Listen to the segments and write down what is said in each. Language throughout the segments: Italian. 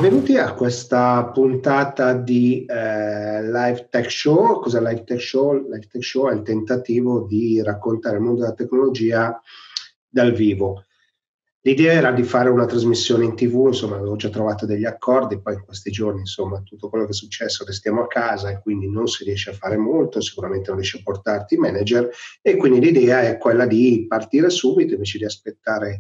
Benvenuti a questa puntata di Live Tech Show. Cos'è Live Tech Show? Live Tech Show è il tentativo di raccontare il mondo della tecnologia dal vivo. L'idea era di fare una trasmissione in TV, insomma avevo già trovato degli accordi, poi in questi giorni insomma tutto quello che è successo, restiamo a casa e quindi non si riesce a fare molto, sicuramente non riesce a portarti i manager e quindi l'idea è quella di partire subito invece di aspettare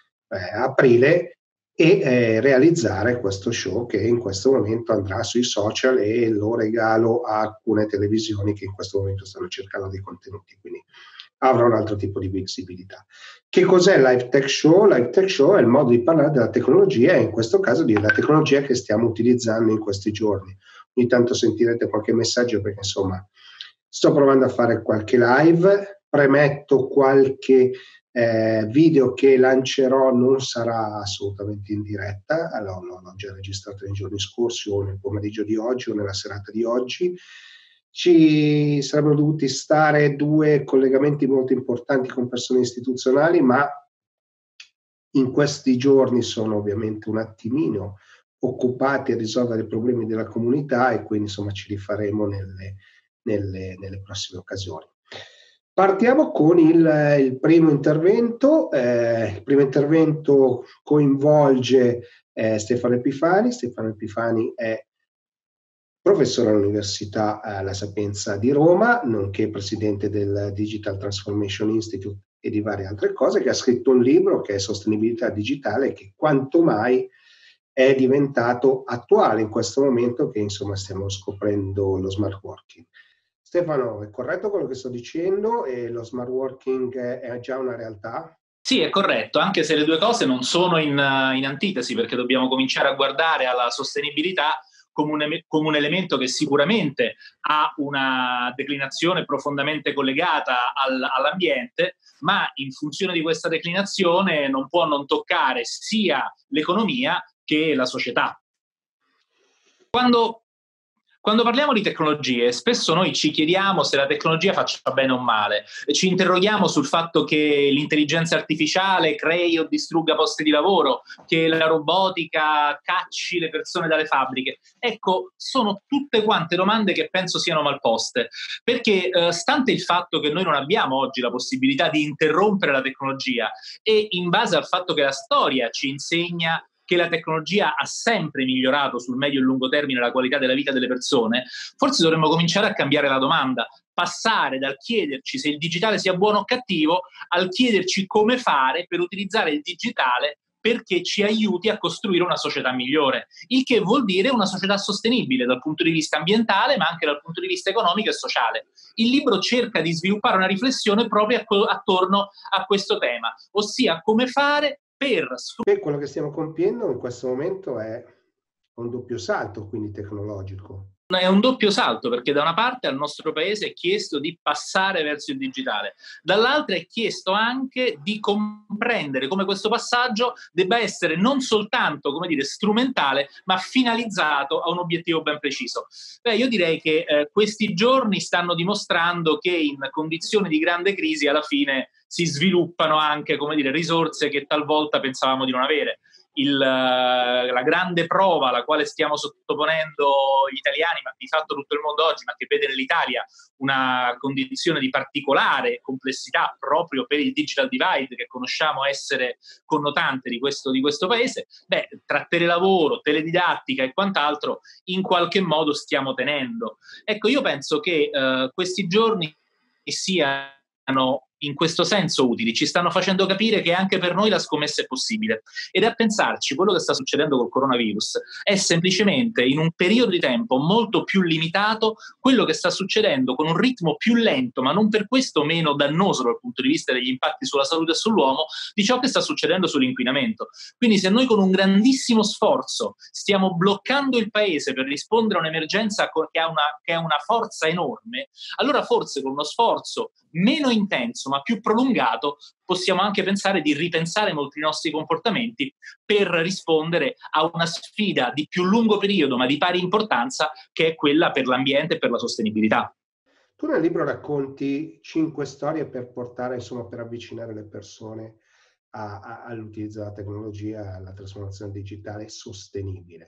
aprile e realizzare questo show che in questo momento andrà sui social e lo regalo a alcune televisioni che in questo momento stanno cercando dei contenuti, quindi avrà un altro tipo di visibilità. Che cos'è Live Tech Show? Live Tech Show è il modo di parlare della tecnologia e in questo caso della tecnologia che stiamo utilizzando in questi giorni. Ogni tanto sentirete qualche messaggio perché insomma sto provando a fare qualche live, premetto qualche video che lancerò non sarà assolutamente in diretta, allora l'ho già registrato nei giorni scorsi o nel pomeriggio di oggi o nella serata di oggi. Ci sarebbero dovuti stare 2 collegamenti molto importanti con persone istituzionali, ma in questi giorni sono ovviamente un attimino occupati a risolvere i problemi della comunità e quindi insomma ci rifaremo nelle prossime occasioni. Partiamo con il primo intervento. Il primo intervento coinvolge Stefano Epifani. Stefano Epifani è professore all'Università La Sapienza di Roma, nonché presidente del Digital Transformation Institute e di varie altre cose, che ha scritto un libro che è Sostenibilità Digitale, che quanto mai è diventato attuale in questo momento che insomma stiamo scoprendo lo smart working. Stefano, è corretto quello che sto dicendo e lo smart working è già una realtà? Sì, è corretto, anche se le due cose non sono in antitesi, perché dobbiamo cominciare a guardare alla sostenibilità come un elemento che sicuramente ha una declinazione profondamente collegata all'ambiente, ma in funzione di questa declinazione non può non toccare sia l'economia che la società. Quando parliamo di tecnologie, spesso noi ci chiediamo se la tecnologia faccia bene o male. Ci interroghiamo sul fatto che l'intelligenza artificiale crei o distrugga posti di lavoro, che la robotica cacci le persone dalle fabbriche. Ecco, sono tutte quante domande che penso siano mal poste, perché stante il fatto che noi non abbiamo oggi la possibilità di interrompere la tecnologia e in base al fatto che la storia ci insegna che la tecnologia ha sempre migliorato sul medio e lungo termine la qualità della vita delle persone, forse dovremmo cominciare a cambiare la domanda, passare dal chiederci se il digitale sia buono o cattivo al chiederci come fare per utilizzare il digitale perché ci aiuti a costruire una società migliore, il che vuol dire una società sostenibile dal punto di vista ambientale ma anche dal punto di vista economico e sociale. Il libro cerca di sviluppare una riflessione proprio attorno a questo tema, ossia come fare per quello che stiamo compiendo in questo momento è un doppio salto, quindi tecnologico. È un doppio salto, perché da una parte al nostro paese è chiesto di passare verso il digitale, dall'altra è chiesto anche di comprendere come questo passaggio debba essere non soltanto, come dire, strumentale, ma finalizzato a un obiettivo ben preciso. Io direi che questi giorni stanno dimostrando che in condizioni di grande crisi alla fine si sviluppano anche, come dire, risorse che talvolta pensavamo di non avere. La grande prova alla quale stiamo sottoponendo gli italiani, ma di fatto tutto il mondo oggi, ma che vede nell'Italia una condizione di particolare complessità proprio per il digital divide che conosciamo essere connotante di questo paese, tra telelavoro, teledidattica e quant'altro in qualche modo stiamo tenendo. Ecco, io penso che questi giorni siano in questo senso utili, ci stanno facendo capire che anche per noi la scommessa è possibile. Ed a pensarci, quello che sta succedendo col coronavirus è semplicemente in un periodo di tempo molto più limitato quello che sta succedendo con un ritmo più lento, ma non per questo meno dannoso dal punto di vista degli impatti sulla salute e sull'uomo, di ciò che sta succedendo sull'inquinamento. Quindi se noi con un grandissimo sforzo stiamo bloccando il paese per rispondere a un'emergenza che ha una forza enorme, allora forse con uno sforzo meno intenso ma più prolungato possiamo anche pensare di ripensare molti nostri comportamenti per rispondere a una sfida di più lungo periodo ma di pari importanza, che è quella per l'ambiente e per la sostenibilità. Tu nel libro racconti 5 storie per portare, insomma, per avvicinare le persone all'utilizzo della tecnologia, alla trasformazione digitale sostenibile.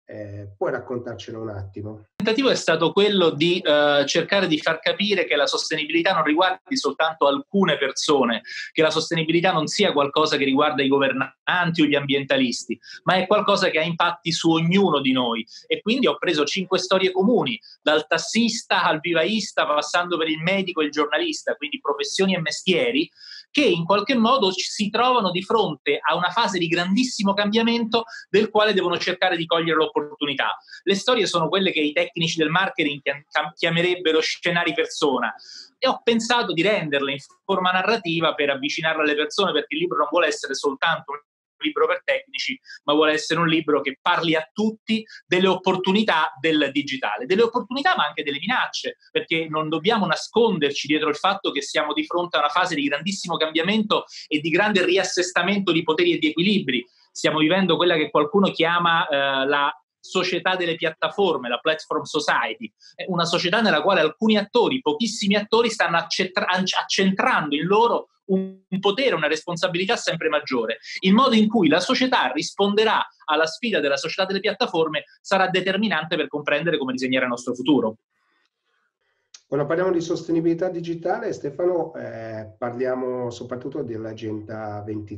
Puoi raccontarcelo un attimo? Il tentativo è stato quello di cercare di far capire che la sostenibilità non riguardi soltanto alcune persone, che la sostenibilità non sia qualcosa che riguarda i governanti o gli ambientalisti, ma è qualcosa che ha impatti su ognuno di noi. E quindi ho preso 5 storie comuni, dal tassista al vivaista, passando per il medico e il giornalista, quindi professioni e mestieri, che in qualche modo si trovano di fronte a una fase di grandissimo cambiamento del quale devono cercare di cogliere l'opportunità. Le storie sono quelle che i tecnici del marketing chiamerebbero scenari persona, e ho pensato di renderle in forma narrativa per avvicinarle alle persone, perché il libro non vuole essere soltanto un libro per tecnici, ma vuole essere un libro che parli a tutti delle opportunità del digitale, delle opportunità ma anche delle minacce, perché non dobbiamo nasconderci dietro il fatto che siamo di fronte a una fase di grandissimo cambiamento e di grande riassestamento di poteri e di equilibri. Stiamo vivendo quella che qualcuno chiama la società delle piattaforme, la platform society, è una società nella quale alcuni attori, pochissimi attori, stanno accentrando in loro un potere, una responsabilità sempre maggiore. Il modo in cui la società risponderà alla sfida della società delle piattaforme sarà determinante per comprendere come disegnare il nostro futuro. Quando parliamo di sostenibilità digitale, Stefano, parliamo soprattutto dell'Agenda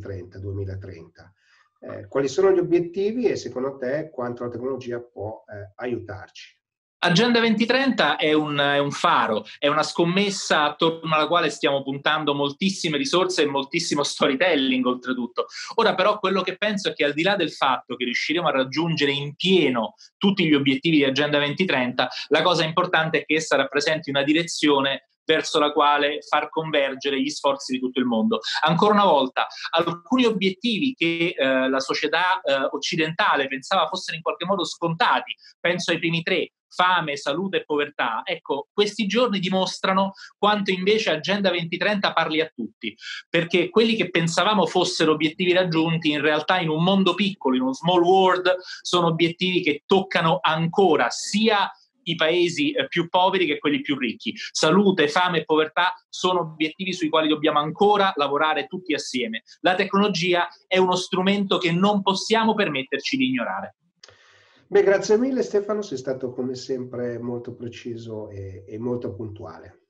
2030. Quali sono gli obiettivi e secondo te quanto la tecnologia può aiutarci? Agenda 2030 è un faro, è una scommessa attorno alla quale stiamo puntando moltissime risorse e moltissimo storytelling oltretutto. Ora però quello che penso è che al di là del fatto che riusciremo a raggiungere in pieno tutti gli obiettivi di Agenda 2030, la cosa importante è che essa rappresenti una direzione verso la quale far convergere gli sforzi di tutto il mondo. Ancora una volta, alcuni obiettivi che la società occidentale pensava fossero in qualche modo scontati, penso ai primi 3, fame, salute e povertà, ecco, questi giorni dimostrano quanto invece Agenda 2030 parli a tutti, perché quelli che pensavamo fossero obiettivi raggiunti, in realtà in un mondo piccolo, in uno small world, sono obiettivi che toccano ancora sia i paesi più poveri che quelli più ricchi. Salute, fame e povertà sono obiettivi sui quali dobbiamo ancora lavorare tutti assieme. La tecnologia è uno strumento che non possiamo permetterci di ignorare. Beh, grazie mille Stefano, sei stato come sempre molto preciso e molto puntuale.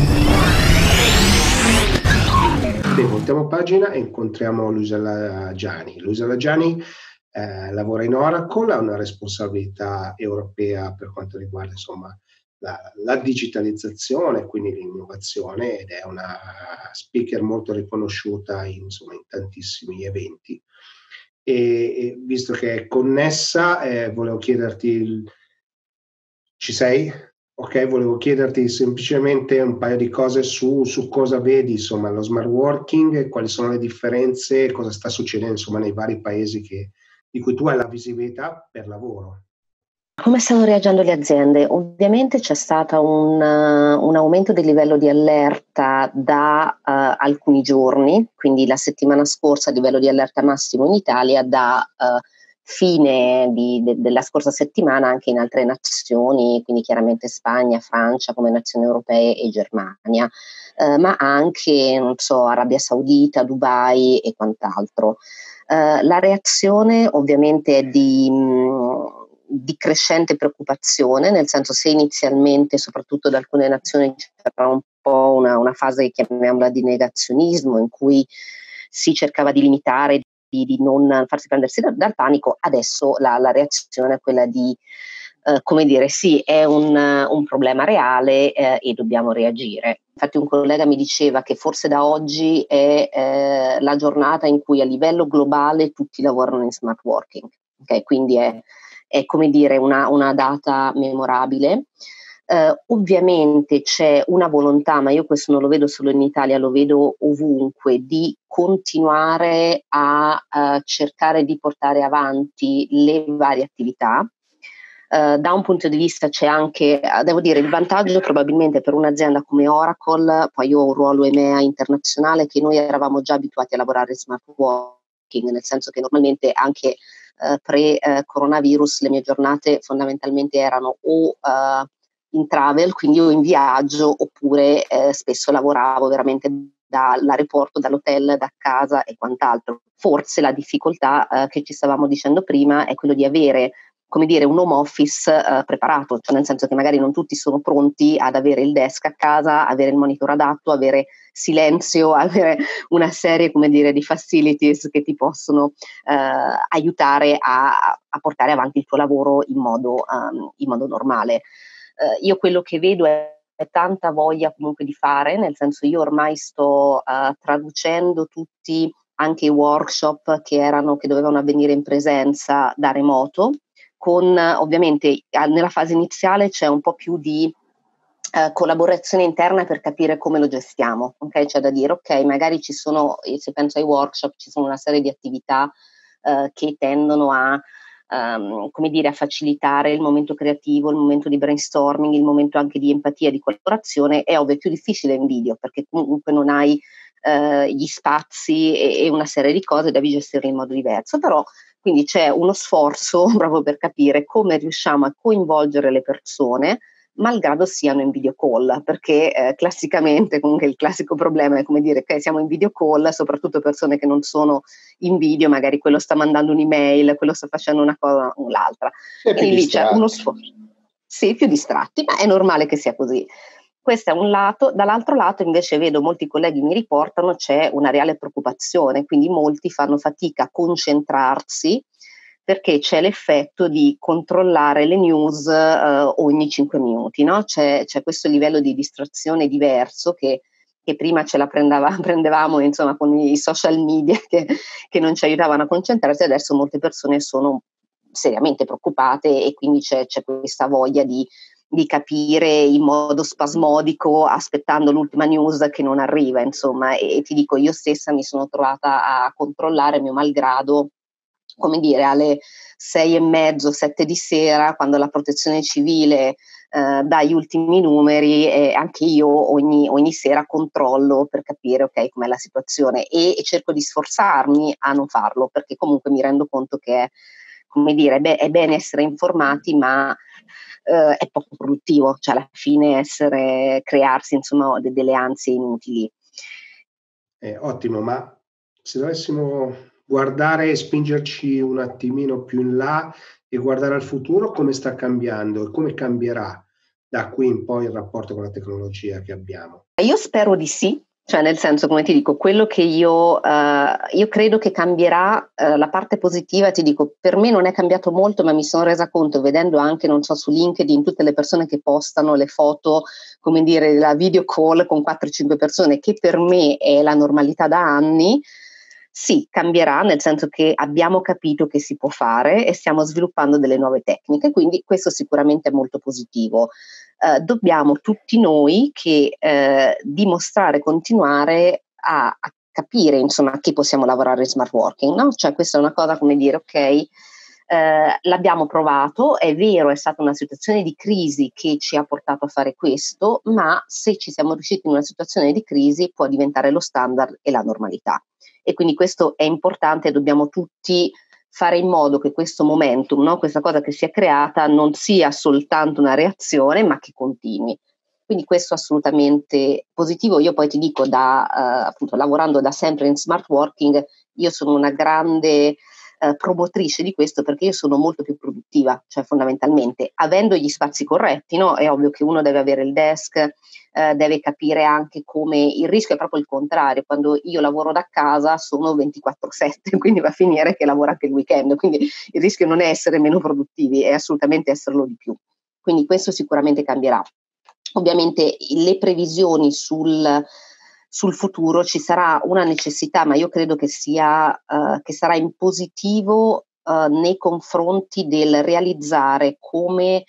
Beh, voltiamo pagina e incontriamo Luisa Laggiani. Luisa Laggiani lavora in Oracle, ha una responsabilità europea per quanto riguarda insomma la digitalizzazione, quindi l'innovazione, ed è una speaker molto riconosciuta in tantissimi eventi. E visto che è connessa, volevo chiederti, ci sei? Ok, volevo chiederti semplicemente un paio di cose su cosa vedi, insomma, lo smart working, quali sono le differenze, cosa sta succedendo, insomma, nei vari paesi di cui tu hai la visibilità per lavoro. Come stanno reagendo le aziende? Ovviamente c'è stato un aumento del livello di allerta da alcuni giorni, quindi la settimana scorsa il livello di allerta massimo in Italia, da fine della scorsa settimana anche in altre nazioni, quindi chiaramente Spagna, Francia come nazioni europee e Germania, ma anche, non so, Arabia Saudita, Dubai e quant'altro. La reazione ovviamente è di crescente preoccupazione, nel senso, se inizialmente soprattutto da alcune nazioni c'era un po' una fase, chiamiamola, di negazionismo, in cui si cercava di limitare, di non farsi prendersi dal panico, adesso la reazione è quella di come dire, sì, è un problema reale e dobbiamo reagire. Infatti un collega mi diceva che forse da oggi è la giornata in cui a livello globale tutti lavorano in smart working, okay? Quindi è come dire una data memorabile. Ovviamente c'è una volontà, ma io questo non lo vedo solo in Italia, lo vedo ovunque, di continuare a cercare di portare avanti le varie attività. Da un punto di vista c'è anche, devo dire, il vantaggio probabilmente per un'azienda come Oracle, poi io ho un ruolo EMEA internazionale, che noi eravamo già abituati a lavorare in smart working, nel senso che normalmente anche pre-coronavirus le mie giornate fondamentalmente erano o in travel, quindi o in viaggio, oppure spesso lavoravo veramente dall'aeroporto, dall'hotel, da casa e quant'altro. Forse la difficoltà che ci stavamo dicendo prima è quello di avere come dire, un home office preparato, cioè nel senso che magari non tutti sono pronti ad avere il desk a casa, avere il monitor adatto, avere silenzio, avere una serie, come dire, di facilities che ti possono aiutare a portare avanti il tuo lavoro in modo normale. Io quello che vedo è tanta voglia comunque di fare, nel senso io ormai sto traducendo tutti anche i workshop che dovevano avvenire in presenza da remoto, con ovviamente nella fase iniziale c'è un po' più di collaborazione interna per capire come lo gestiamo, ok? C'è da dire, ok, magari ci sono, se penso ai workshop, ci sono una serie di attività che tendono a come dire, a facilitare il momento creativo, il momento di brainstorming, il momento anche di empatia, di collaborazione. È ovvio, è più difficile in video perché comunque non hai gli spazi e una serie di cose, devi gestirle in modo diverso, però quindi c'è uno sforzo proprio per capire come riusciamo a coinvolgere le persone malgrado siano in video call, perché classicamente comunque il classico problema è come dire che siamo in video call, soprattutto persone che non sono in video, magari quello sta mandando un'email, quello sta facendo una cosa o l'altra. Quindi lì c'è uno sforzo. Sì, più distratti, ma è normale che sia così. Questo è un lato. Dall'altro lato invece vedo molti colleghi mi riportano c'è una reale preoccupazione, quindi molti fanno fatica a concentrarsi perché c'è l'effetto di controllare le news ogni 5 minuti, no? C'è questo livello di distrazione diverso che prima ce la prendevamo insomma con i social media che non ci aiutavano a concentrarsi, adesso molte persone sono seriamente preoccupate e quindi c'è questa voglia di capire in modo spasmodico aspettando l'ultima news che non arriva, insomma, e ti dico, io stessa mi sono trovata a controllare mio malgrado, come dire, alle 6:30, 7 di sera, quando la protezione civile dà gli ultimi numeri, e anche io ogni sera controllo per capire ok com'è la situazione e cerco di sforzarmi a non farlo, perché comunque mi rendo conto che come dire, è bene essere informati, ma è poco produttivo, cioè alla fine crearsi insomma delle ansie inutili. Ottimo, ma se dovessimo guardare e spingerci un attimino più in là e guardare al futuro, come sta cambiando e come cambierà da qui in poi il rapporto con la tecnologia che abbiamo? Io spero di sì. Cioè nel senso, come ti dico, quello che io credo che cambierà, la parte positiva, ti dico, per me non è cambiato molto, ma mi sono resa conto vedendo anche, non so, su LinkedIn tutte le persone che postano le foto, come dire, la video call con 4-5 persone, che per me è la normalità da anni. Sì, cambierà, nel senso che abbiamo capito che si può fare e stiamo sviluppando delle nuove tecniche, quindi questo sicuramente è molto positivo. Dobbiamo tutti noi che dimostrare, continuare a capire insomma che possiamo lavorare in smart working, no? Cioè questa è una cosa come dire ok, l'abbiamo provato, è vero, è stata una situazione di crisi che ci ha portato a fare questo, ma se ci siamo riusciti in una situazione di crisi può diventare lo standard e la normalità. E quindi questo è importante e dobbiamo tutti fare in modo che questo momentum, no? Questa cosa che si è creata non sia soltanto una reazione, ma che continui. Quindi questo è assolutamente positivo. Io poi ti dico, appunto, lavorando da sempre in smart working, io sono una grande promotrice di questo perché io sono molto più produttiva, cioè fondamentalmente avendo gli spazi corretti, no? È ovvio che uno deve avere il desk, deve capire anche come il rischio è proprio il contrario, quando io lavoro da casa sono 24/7, quindi va a finire che lavoro anche il weekend, quindi il rischio non è essere meno produttivi, è assolutamente esserlo di più. Quindi questo sicuramente cambierà. Ovviamente le previsioni sul futuro ci sarà una necessità, ma io credo che sarà in positivo nei confronti del realizzare come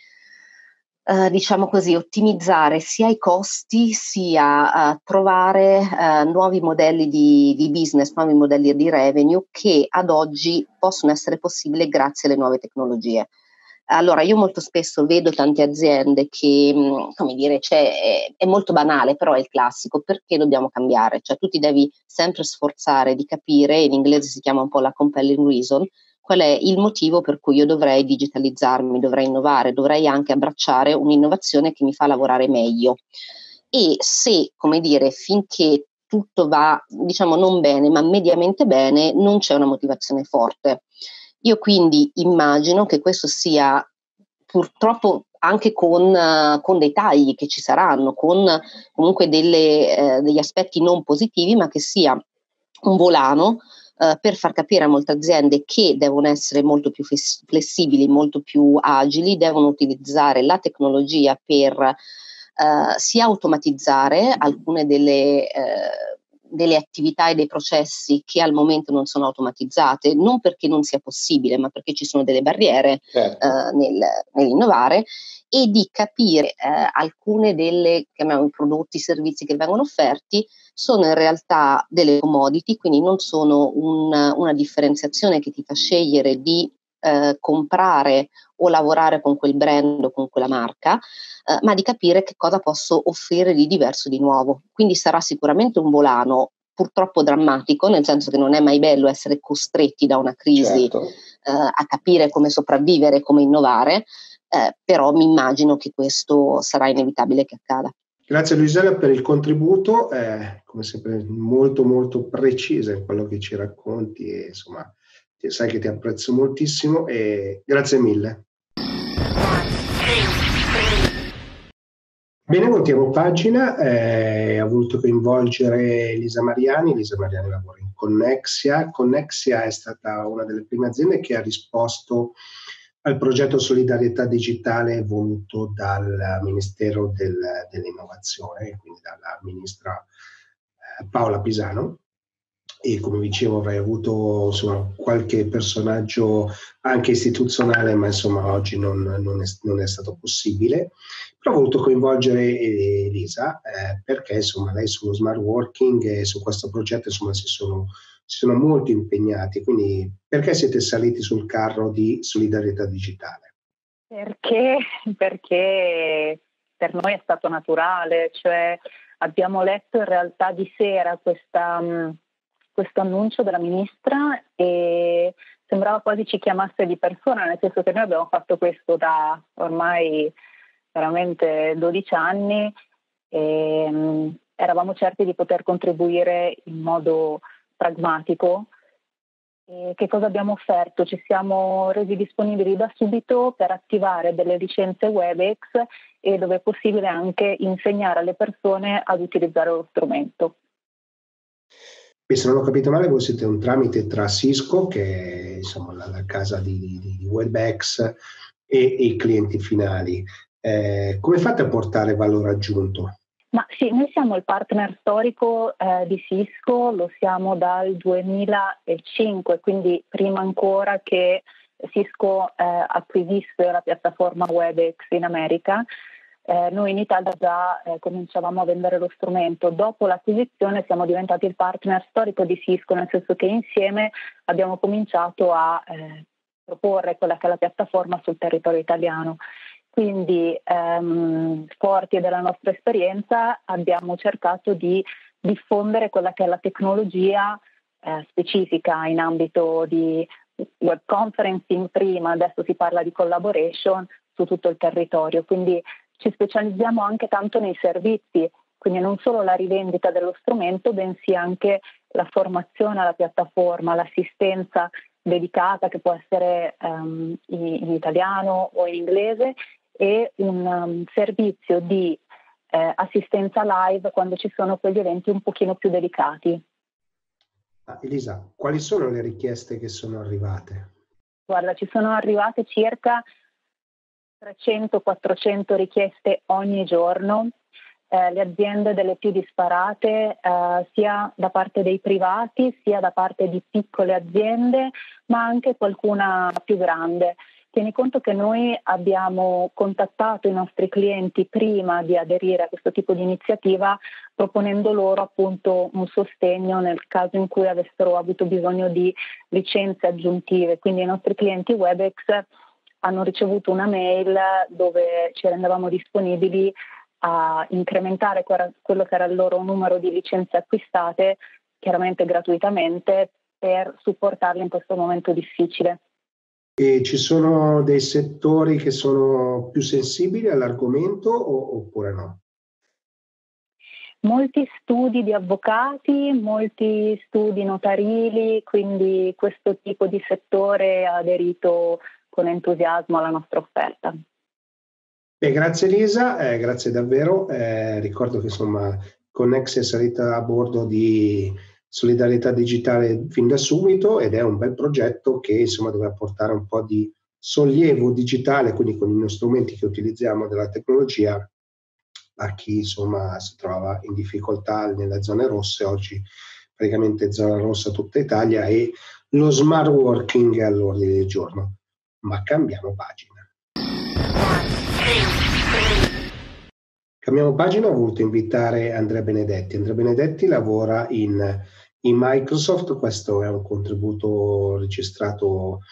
diciamo così, ottimizzare sia i costi sia trovare nuovi modelli di business, nuovi modelli di revenue che ad oggi possono essere possibili grazie alle nuove tecnologie. Allora, io molto spesso vedo tante aziende che, come dire, è molto banale, però è il classico, perché dobbiamo cambiare? Cioè tu ti devi sempre sforzare di capire, in inglese si chiama un po' la compelling reason, qual è il motivo per cui io dovrei digitalizzarmi, dovrei innovare, dovrei anche abbracciare un'innovazione che mi fa lavorare meglio. E se, come dire, finché tutto va, diciamo, non bene, ma mediamente bene, non c'è una motivazione forte. Io quindi immagino che questo sia purtroppo anche con dei tagli che ci saranno, con comunque degli aspetti non positivi, ma che sia un volano per far capire a molte aziende che devono essere molto più flessibili, molto più agili, devono utilizzare la tecnologia per sia automatizzare alcune delle attività e dei processi che al momento non sono automatizzate, non perché non sia possibile, ma perché ci sono delle barriere nell'innovare, e di capire alcune delle, chiamiamo, prodotti, servizi che vengono offerti sono in realtà delle commodity, quindi non sono una differenziazione che ti fa scegliere di comprare o lavorare con quel brand o con quella marca, ma di capire che cosa posso offrire di diverso, di nuovo. Quindi sarà sicuramente un volano purtroppo drammatico, nel senso che non è mai bello essere costretti da una crisi a capire come sopravvivere, come innovare, però mi immagino che questo sarà inevitabile che accada. Grazie Luisella per il contributo, come sempre molto molto precisa in quello che ci racconti, e insomma sai che ti apprezzo moltissimo e grazie mille. Bene, voltiamo pagina. Ho voluto coinvolgere Elisa Mariani. Elisa Mariani lavora in Connexia. Connexia è stata una delle prime aziende che ha risposto al progetto Solidarietà Digitale voluto dal Ministero dell'Innovazione, quindi dalla ministra Paola Pisano. E come dicevo avrei avuto insomma qualche personaggio anche istituzionale, ma insomma oggi non è stato possibile. Però ho voluto coinvolgere Elisa perché insomma lei sullo smart working e su questo progetto insomma si sono molto impegnati. Quindi perché siete saliti sul carro di solidarietà digitale? Perché per noi è stato naturale, cioè abbiamo letto in realtà di sera questo annuncio della ministra e sembrava quasi ci chiamasse di persona, nel senso che noi abbiamo fatto questo da ormai veramente 12 anni e eravamo certi di poter contribuire in modo pragmatico. E che cosa abbiamo offerto? Ci siamo resi disponibili da subito per attivare delle licenze WebEx e dove è possibile anche insegnare alle persone ad utilizzare lo strumento. E se non ho capito male, voi siete un tramite tra Cisco, che è insomma la casa di WebEx, e i clienti finali. Come fate a portare valore aggiunto? Ma sì, noi siamo il partner storico di Cisco, lo siamo dal 2005, quindi prima ancora che Cisco acquisisse la piattaforma WebEx in America. Noi in Italia già cominciavamo a vendere lo strumento. Dopo l'acquisizione siamo diventati il partner storico di Cisco, nel senso che insieme abbiamo cominciato a proporre quella che è la piattaforma sul territorio italiano. Quindi, forti della nostra esperienza, abbiamo cercato di diffondere quella che è la tecnologia specifica in ambito di web conferencing prima, adesso si parla di collaboration su tutto il territorio. Quindi ci specializziamo anche tanto nei servizi, quindi non solo la rivendita dello strumento, bensì anche la formazione alla piattaforma, l'assistenza dedicata che può essere in italiano o in inglese, e un servizio di assistenza live quando ci sono quegli eventi un pochino più delicati. Elisa, quali sono le richieste che sono arrivate? Guarda, ci sono arrivate circa 300-400 richieste ogni giorno, le aziende delle più disparate, sia da parte dei privati, sia da parte di piccole aziende, ma anche qualcuna più grande. Tieni conto che noi abbiamo contattato i nostri clienti prima di aderire a questo tipo di iniziativa, proponendo loro appunto un sostegno nel caso in cui avessero avuto bisogno di licenze aggiuntive. Quindi i nostri clienti WebEx hanno ricevuto una mail dove ci rendevamo disponibili a incrementare quello che era il loro numero di licenze acquistate, chiaramente gratuitamente, per supportarli in questo momento difficile. E ci sono dei settori che sono più sensibili all'argomento oppure no? Molti studi di avvocati, molti studi notarili, quindi questo tipo di settore ha aderito con entusiasmo alla nostra offerta. Grazie Elisa, grazie davvero. Ricordo che insomma Connex è salita a bordo di solidarietà digitale fin da subito ed è un bel progetto che insomma doveva portare un po' di sollievo digitale, quindi con gli strumenti che utilizziamo della tecnologia, a chi insomma si trova in difficoltà nelle zone rosse. Oggi praticamente zona rossa tutta Italia e lo smart working è all'ordine del giorno. Ma cambiamo pagina. Cambiamo pagina, ho voluto invitare Andrea Benedetti. Andrea Benedetti lavora in Microsoft, questo è un contributo registrato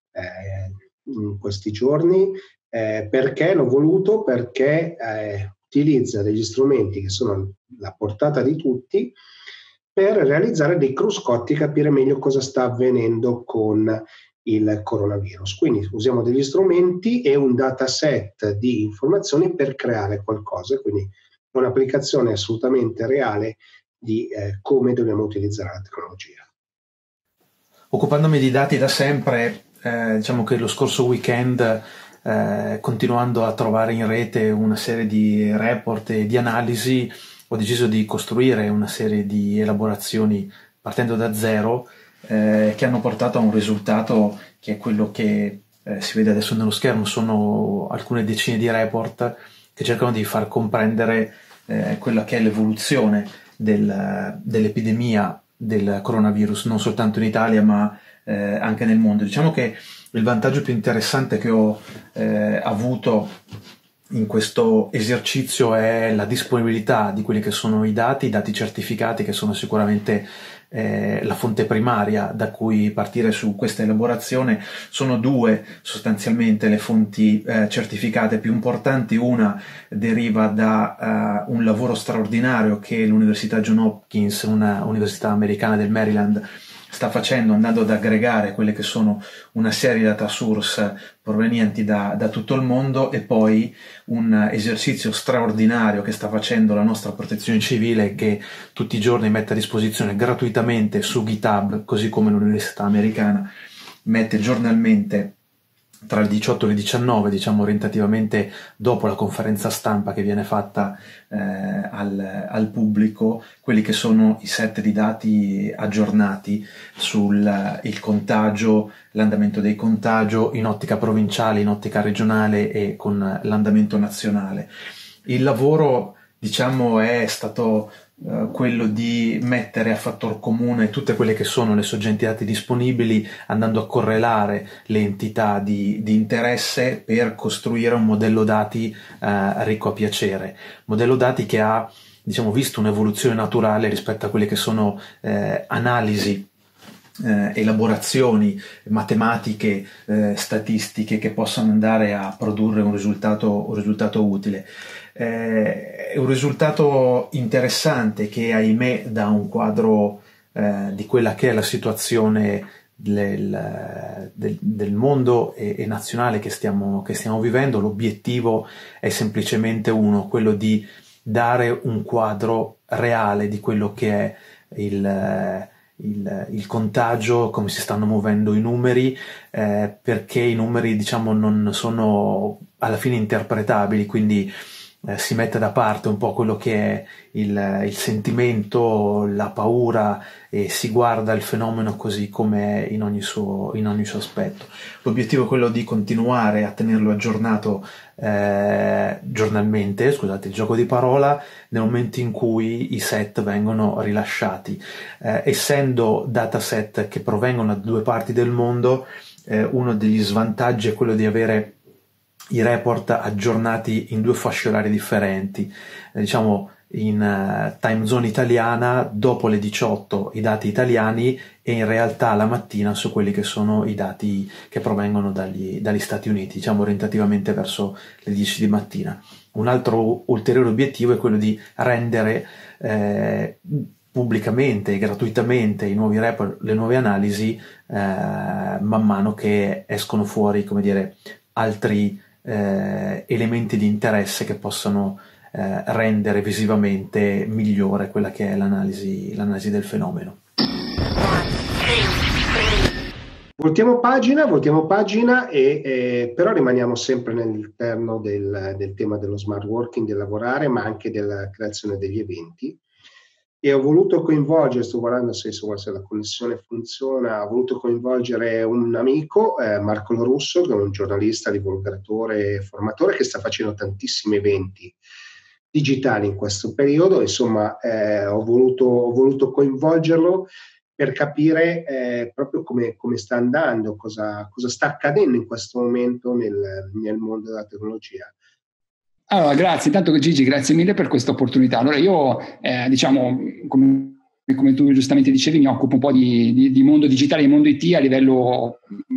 in questi giorni. Perché l'ho voluto? Perché utilizza degli strumenti che sono alla portata di tutti per realizzare dei cruscotti e capire meglio cosa sta avvenendo con il coronavirus. Quindi usiamo degli strumenti e un dataset di informazioni per creare qualcosa, quindi un'applicazione assolutamente reale di come dobbiamo utilizzare la tecnologia. Occupandomi di dati da sempre, diciamo che lo scorso weekend, continuando a trovare in rete una serie di report e di analisi, ho deciso di costruire una serie di elaborazioni partendo da zero, che hanno portato a un risultato che è quello che si vede adesso nello schermo. Sono alcune decine di report che cercano di far comprendere quella che è l'evoluzione dell'epidemia del coronavirus, non soltanto in Italia ma anche nel mondo. Diciamo che il vantaggio più interessante che ho avuto in questo esercizio è la disponibilità di quelli che sono i dati certificati, che sono sicuramente la fonte primaria da cui partire su questa elaborazione. Sono due sostanzialmente le fonti certificate più importanti. Una deriva da un lavoro straordinario che l'Università Johns Hopkins, una università americana del Maryland, sta facendo, andando ad aggregare quelle che sono una serie di data source provenienti da tutto il mondo, e poi un esercizio straordinario che sta facendo la nostra protezione civile, che tutti i giorni mette a disposizione gratuitamente su GitHub, così come l'università americana mette giornalmente tra il 18 e il 19, diciamo orientativamente dopo la conferenza stampa che viene fatta al pubblico, quelli che sono i set di dati aggiornati sul il contagio, l'andamento dei contagio in ottica provinciale, in ottica regionale e con l'andamento nazionale. Il lavoro, diciamo, è stato quello di mettere a fattor comune tutte quelle che sono le sorgenti dati disponibili, andando a correlare le entità di interesse per costruire un modello dati ricco a piacere, modello dati che ha, diciamo, visto un'evoluzione naturale rispetto a quelle che sono analisi, elaborazioni matematiche, statistiche che possono andare a produrre un risultato utile. È un risultato interessante che, ahimè, dà un quadro di quella che è la situazione del mondo e nazionale che stiamo vivendo. L'obiettivo è semplicemente uno, quello di dare un quadro reale di quello che è il contagio, come si stanno muovendo i numeri, perché i numeri, diciamo, non sono alla fine interpretabili, quindi si mette da parte un po' quello che è il sentimento, la paura, e si guarda il fenomeno così come è in ogni suo aspetto. L'obiettivo è quello di continuare a tenerlo aggiornato giornalmente, scusate il gioco di parola, nel momento in cui i set vengono rilasciati. Essendo dataset che provengono da due parti del mondo, uno degli svantaggi è quello di avere i report aggiornati in due fasce orarie differenti, diciamo in time zone italiana dopo le 18 i dati italiani, e in realtà la mattina su quelli che sono i dati che provengono dagli Stati Uniti, diciamo orientativamente verso le 10 di mattina. Un altro ulteriore obiettivo è quello di rendere pubblicamente e gratuitamente i nuovi report, le nuove analisi, man mano che escono fuori, come dire, altri elementi di interesse che possono rendere visivamente migliore quella che è l'analisi del fenomeno. Voltiamo pagina e però rimaniamo sempre all'interno del tema dello smart working, del lavorare, ma anche della creazione degli eventi. E ho voluto coinvolgere, sto guardando se la connessione funziona, ho voluto coinvolgere un amico, Marco Lorusso, che è un giornalista, divulgatore e formatore che sta facendo tantissimi eventi digitali in questo periodo. Insomma, ho voluto coinvolgerlo per capire proprio come sta andando, cosa sta accadendo in questo momento nel mondo della tecnologia. Allora, grazie. Intanto Gigi, grazie mille per questa opportunità. Allora io, diciamo, come tu giustamente dicevi, mi occupo un po' di mondo digitale, di mondo IT a livello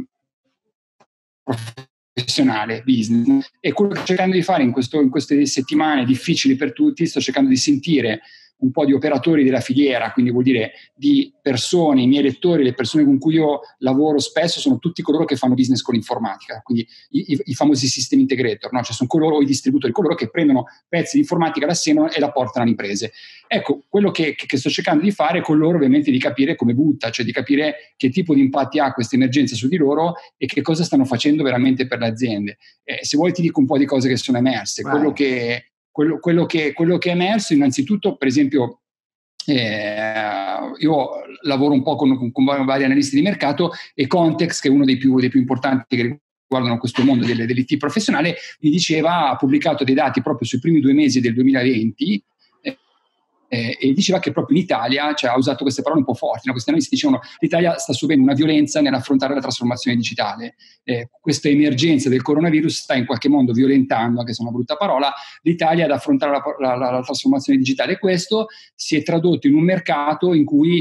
professionale, business. E quello che sto cercando di fare in queste settimane difficili per tutti, sto cercando di sentire un po' di operatori della filiera, quindi vuol dire di persone, i miei lettori, le persone con cui io lavoro spesso sono tutti coloro che fanno business con l'informatica, quindi i famosi system integrator, no? Cioè sono coloro, i distributori, coloro che prendono pezzi di informatica da Seno e la portano alle imprese. Ecco, quello che sto cercando di fare con loro ovviamente di capire come butta, cioè di capire che tipo di impatti ha questa emergenza su di loro e che cosa stanno facendo veramente per le aziende. Se vuoi ti dico un po' di cose che sono emerse. Quello che è emerso, innanzitutto, per esempio, io lavoro un po' con vari analisti di mercato e Context, che è uno dei più importanti che riguardano questo mondo dell'IT professionale, mi diceva, ha pubblicato dei dati proprio sui primi 2 mesi del 2020, e diceva che proprio in Italia, cioè ha usato queste parole un po' forti, no? Questi analisti dicevano che l'Italia sta subendo una violenza nell'affrontare la trasformazione digitale. Questa emergenza del coronavirus sta in qualche modo violentando, anche se è una brutta parola, l'Italia ad affrontare la trasformazione digitale, e questo si è tradotto in un mercato in cui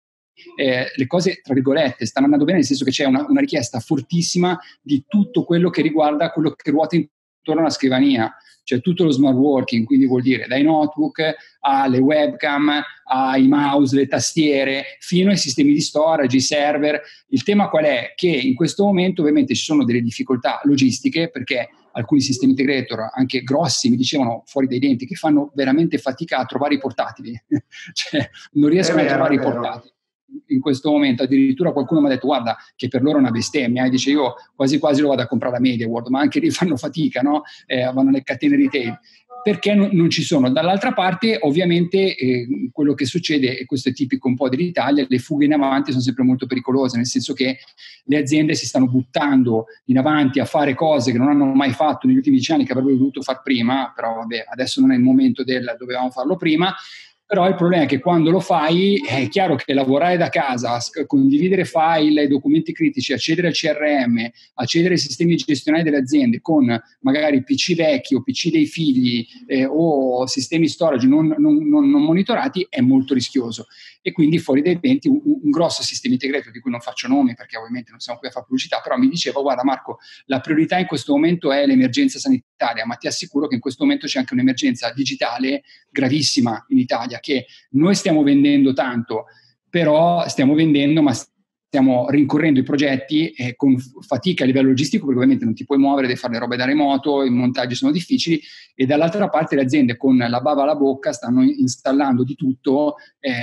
le cose, tra virgolette, stanno andando bene, nel senso che c'è una richiesta fortissima di tutto quello che riguarda quello che ruota intorno alla scrivania, cioè tutto lo smart working, quindi vuol dire dai notebook alle webcam, ai mouse, le tastiere, fino ai sistemi di storage, i server. Il tema qual è? Che in questo momento ovviamente ci sono delle difficoltà logistiche, perché alcuni sistemi integrator, anche grossi, mi dicevano fuori dai denti che fanno veramente fatica a trovare i portatili, cioè non riescono a trovare i portatili. In questo momento addirittura qualcuno mi ha detto guarda che per loro è una bestemmia, e dice io quasi lo vado a comprare a MediaWorld, ma anche lì fanno fatica, no? Vanno nelle catene retail perché non ci sono. Dall'altra parte ovviamente quello che succede, e questo è tipico un po' dell'Italia, le fughe in avanti sono sempre molto pericolose, nel senso che le aziende si stanno buttando in avanti a fare cose che non hanno mai fatto negli ultimi 10 anni, che avrebbero dovuto far prima, però vabbè, adesso non è il momento dovevamo farlo prima. Però il problema è che quando lo fai è chiaro che lavorare da casa, condividere file, documenti critici, accedere al CRM, accedere ai sistemi gestionali delle aziende con magari PC vecchi o PC dei figli o sistemi storage non monitorati è molto rischioso. E quindi fuori dai denti un grosso sistema integrato, di cui non faccio nomi perché ovviamente non siamo qui a fare pubblicità, però mi diceva guarda Marco, la priorità in questo momento è l'emergenza sanitaria, ma ti assicuro che in questo momento c'è anche un'emergenza digitale gravissima in Italia, che noi stiamo vendendo tanto, però stiamo vendendo, ma stiamo rincorrendo i progetti con fatica a livello logistico, perché ovviamente non ti puoi muovere, devi fare le robe da remoto, i montaggi sono difficili, e dall'altra parte le aziende con la bava alla bocca stanno installando di tutto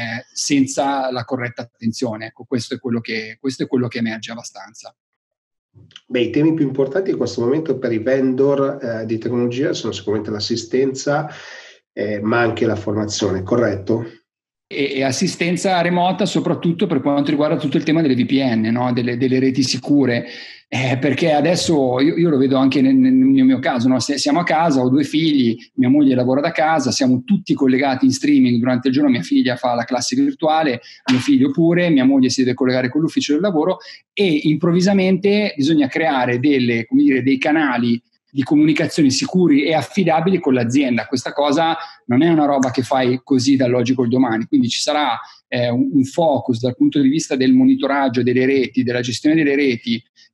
senza la corretta attenzione. Ecco, questo è quello che emerge abbastanza. Beh, i temi più importanti in questo momento per i vendor di tecnologia sono sicuramente l'assistenza, ma anche la formazione, corretto? E assistenza remota soprattutto per quanto riguarda tutto il tema delle VPN, no? delle reti sicure, perché adesso io lo vedo anche nel mio caso, no? Se siamo a casa, ho 2 figli, mia moglie lavora da casa, siamo tutti collegati in streaming durante il giorno, mia figlia fa la classe virtuale, mio figlio pure, mia moglie si deve collegare con l'ufficio del lavoro, e improvvisamente bisogna creare dei canali di comunicazioni sicuri e affidabili con l'azienda. Questa cosa non è una roba che fai così dall'oggi col domani, quindi ci sarà un focus dal punto di vista del monitoraggio delle reti, della gestione delle reti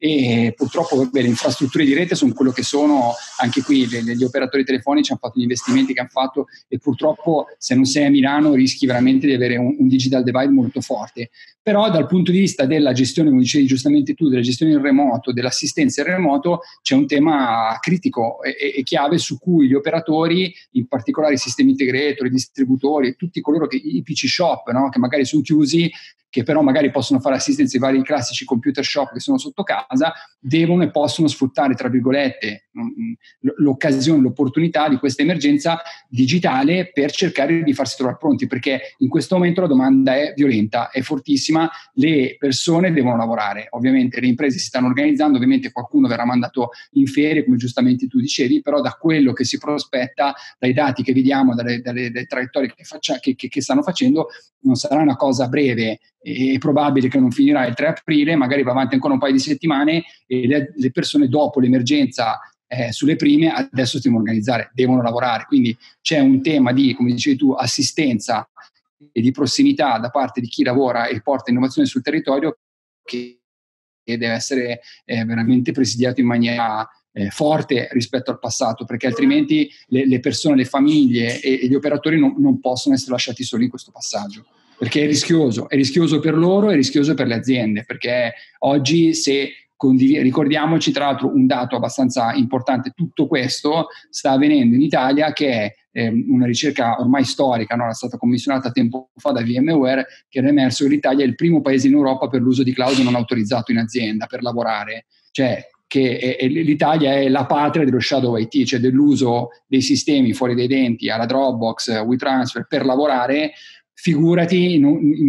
e purtroppo le infrastrutture di rete sono quello che sono. Anche qui gli operatori telefonici hanno fatto gli investimenti che hanno fatto, e purtroppo se non sei a Milano rischi veramente di avere un digital divide molto forte. Però dal punto di vista della gestione, come dicevi giustamente tu, della gestione in remoto, dell'assistenza in remoto, c'è un tema critico e chiave su cui gli operatori, in particolare i sistemi integrator, i distributori e tutti coloro che, i PC shop, no? Che magari sono chiusi, che però magari possono fare assistenza ai vari classici computer shop che sono sotto casa, devono e possono sfruttare, tra virgolette, l'occasione, l'opportunità di questa emergenza digitale per cercare di farsi trovare pronti, perché in questo momento la domanda è violenta, è fortissima, le persone devono lavorare, ovviamente le imprese si stanno organizzando, ovviamente qualcuno verrà mandato in ferie, come giustamente tu dicevi, però da quello che si prospetta, dai dati che vediamo, dalle traiettorie che stanno facendo, non sarà una cosa breve. È probabile che non finirà il 3 aprile, magari va avanti ancora un paio di settimane, e le persone dopo l'emergenza sulle prime adesso si devono organizzare, devono lavorare, quindi c'è un tema di, come dicevi tu, assistenza e di prossimità da parte di chi lavora e porta innovazione sul territorio, che deve essere veramente presidiato in maniera forte rispetto al passato, perché altrimenti le persone, le famiglie e gli operatori non possono essere lasciati soli in questo passaggio, perché è rischioso per loro, è rischioso per le aziende, perché oggi se ricordiamoci tra l'altro un dato abbastanza importante, tutto questo sta avvenendo in Italia, che è una ricerca ormai storica, no? È stata commissionata tempo fa da VMware, che era emerso che l'Italia è il primo paese in Europa per l'uso di cloud non autorizzato in azienda per lavorare, cioè che l'Italia è la patria dello shadow IT, cioè dell'uso dei sistemi fuori dai denti alla Dropbox, WeTransfer per lavorare. Figurati in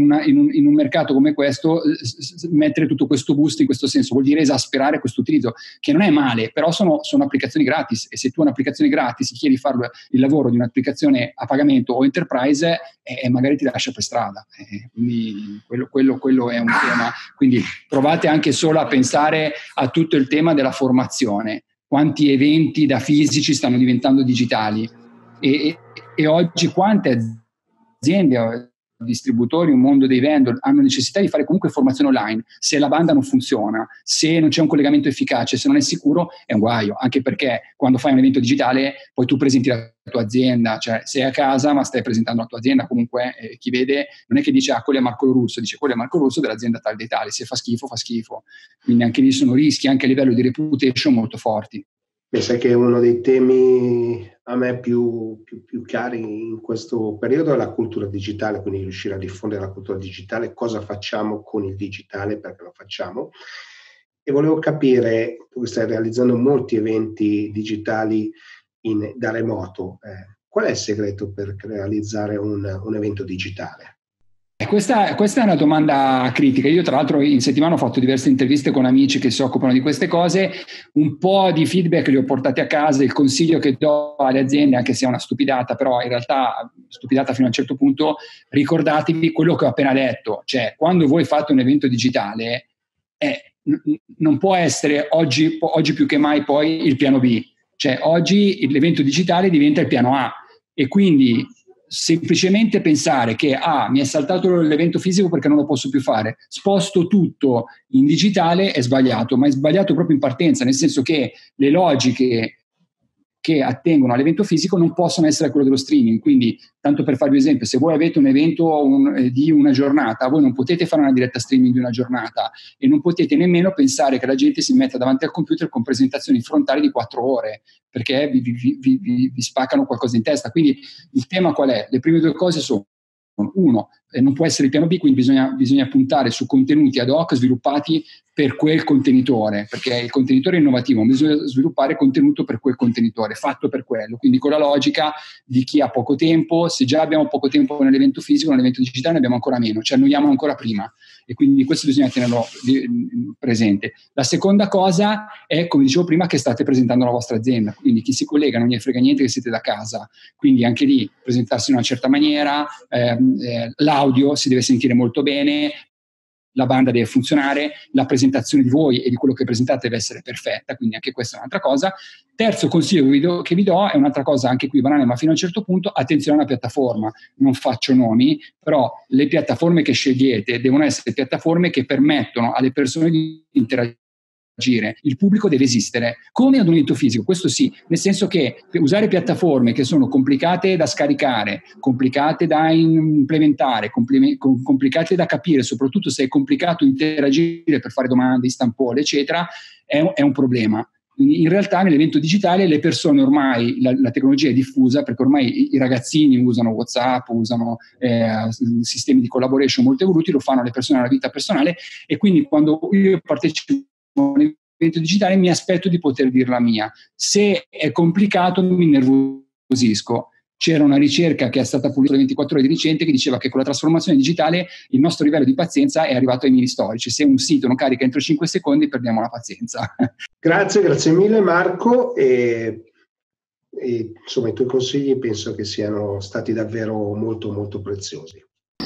un mercato come questo, mettere tutto questo boost in questo senso vuol dire esasperare questo utilizzo, che non è male, però sono applicazioni gratis, e se tu un'applicazione gratis chiedi di fare il lavoro di un'applicazione a pagamento o enterprise, magari ti lascia per strada, quindi quello è un tema. Quindi provate anche solo a pensare a tutto il tema della formazione, quanti eventi da fisici stanno diventando digitali, e oggi quante aziende, distributori, un mondo dei vendor hanno necessità di fare comunque formazione online. Se la banda non funziona, se non c'è un collegamento efficace, se non è sicuro, è un guaio, anche perché quando fai un evento digitale poi tu presenti la tua azienda, cioè sei a casa ma stai presentando la tua azienda, comunque chi vede non è che dice quello è Marco Russo, dice quello è Marco Russo dell'azienda tal dei tali, se fa schifo fa schifo, quindi anche lì sono rischi anche a livello di reputation molto forti. Pensa che uno dei temi a me più cari in questo periodo è la cultura digitale, quindi riuscire a diffondere la cultura digitale, cosa facciamo con il digitale, perché lo facciamo. E volevo capire, tu stai realizzando molti eventi digitali da remoto, qual è il segreto per realizzare un evento digitale? Questa è una domanda critica. Io tra l'altro in settimana ho fatto diverse interviste con amici che si occupano di queste cose, un po' di feedback li ho portati a casa. Il consiglio che do alle aziende, anche se è una stupidata, però in realtà stupidata fino a un certo punto, ricordatevi quello che ho appena detto, cioè quando voi fate un evento digitale non può essere oggi più che mai poi il piano B, cioè oggi l'evento digitale diventa il piano A, e quindi semplicemente pensare che mi è saltato l'evento fisico perché non lo posso più fare, sposto tutto in digitale, è sbagliato, ma è sbagliato proprio in partenza, nel senso che le logiche che attengono all'evento fisico non possono essere quello dello streaming. Quindi, tanto per farvi un esempio, se voi avete un evento di una giornata, voi non potete fare una diretta streaming di una giornata, e non potete nemmeno pensare che la gente si metta davanti al computer con presentazioni frontali di 4 ore, perché vi spaccano qualcosa in testa. Quindi il tema qual è? Le prime 2 cose sono: uno, non può essere il piano B, quindi bisogna puntare su contenuti ad hoc sviluppati per quel contenitore, perché il contenitore è innovativo, ma bisogna sviluppare contenuto per quel contenitore, fatto per quello, quindi con la logica di chi ha poco tempo. Se già abbiamo poco tempo nell'evento fisico, nell'evento digitale ne abbiamo ancora meno, ci annoiamo ancora prima, e quindi questo bisogna tenerlo presente. La seconda cosa è, come dicevo prima, che state presentando la vostra azienda, quindi chi si collega non gli frega niente che siete da casa, quindi anche lì presentarsi in una certa maniera, l'audio si deve sentire molto bene, la banda deve funzionare, la presentazione di voi e di quello che presentate deve essere perfetta, quindi anche questa è un'altra cosa. Terzo consiglio che vi do è un'altra cosa, anche qui banale, ma fino a un certo punto, attenzione alla piattaforma. Non faccio nomi, però le piattaforme che scegliete devono essere piattaforme che permettono alle persone di interagire interagire. Il pubblico deve esistere come ad un evento fisico, questo sì, nel senso che usare piattaforme che sono complicate da scaricare, complicate da implementare, complicate da capire, soprattutto se è complicato interagire per fare domande, istampole, eccetera, è un problema. In realtà nell'evento digitale le persone ormai, la tecnologia è diffusa, perché ormai i ragazzini usano WhatsApp, usano sistemi di collaboration molto evoluti, lo fanno le persone nella vita personale, e quindi quando io partecipo a un evento digitale mi aspetto di poter dire la mia. Se è complicato mi innervosisco. C'era una ricerca che è stata pubblicata 24 ore di recente che diceva che con la trasformazione digitale il nostro livello di pazienza è arrivato ai minimi storici. Se un sito non carica entro 5 secondi perdiamo la pazienza. Grazie mille Marco, e insomma i tuoi consigli penso che siano stati davvero molto molto preziosi.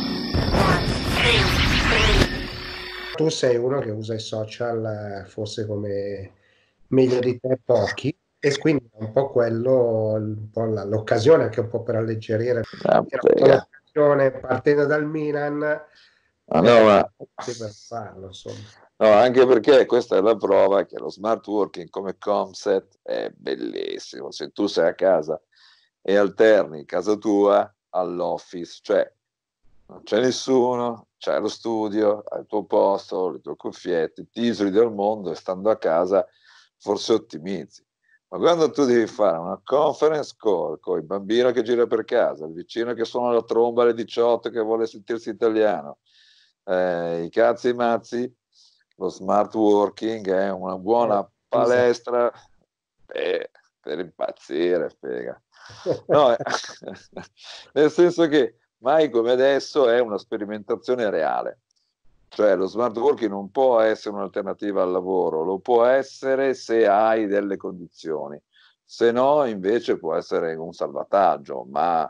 Tu sei uno che usa i social forse come meglio di te pochi, e quindi è un po' quello, un po' l'occasione anche un po' per alleggerire l'occasione, partendo dal Milan, per farlo, insomma. No, anche perché questa è la prova che lo smart working come concept è bellissimo. Se tu sei a casa e alterni casa tua all'office, cioè non c'è nessuno, c'è lo studio, hai il tuo posto, le tue cuffiette, ti isoli dal mondo e stando a casa forse ottimizzi. Ma quando tu devi fare una conference call con il bambino che gira per casa, il vicino che suona la tromba alle 18 che vuole sentirsi italiano, i cazzi e i mazzi, lo smart working è una buona palestra per impazzire, spiega. No, nel senso che mai come adesso è una sperimentazione reale. Cioè lo smart working non può essere un'alternativa al lavoro, lo può essere se hai delle condizioni, se no invece può essere un salvataggio, ma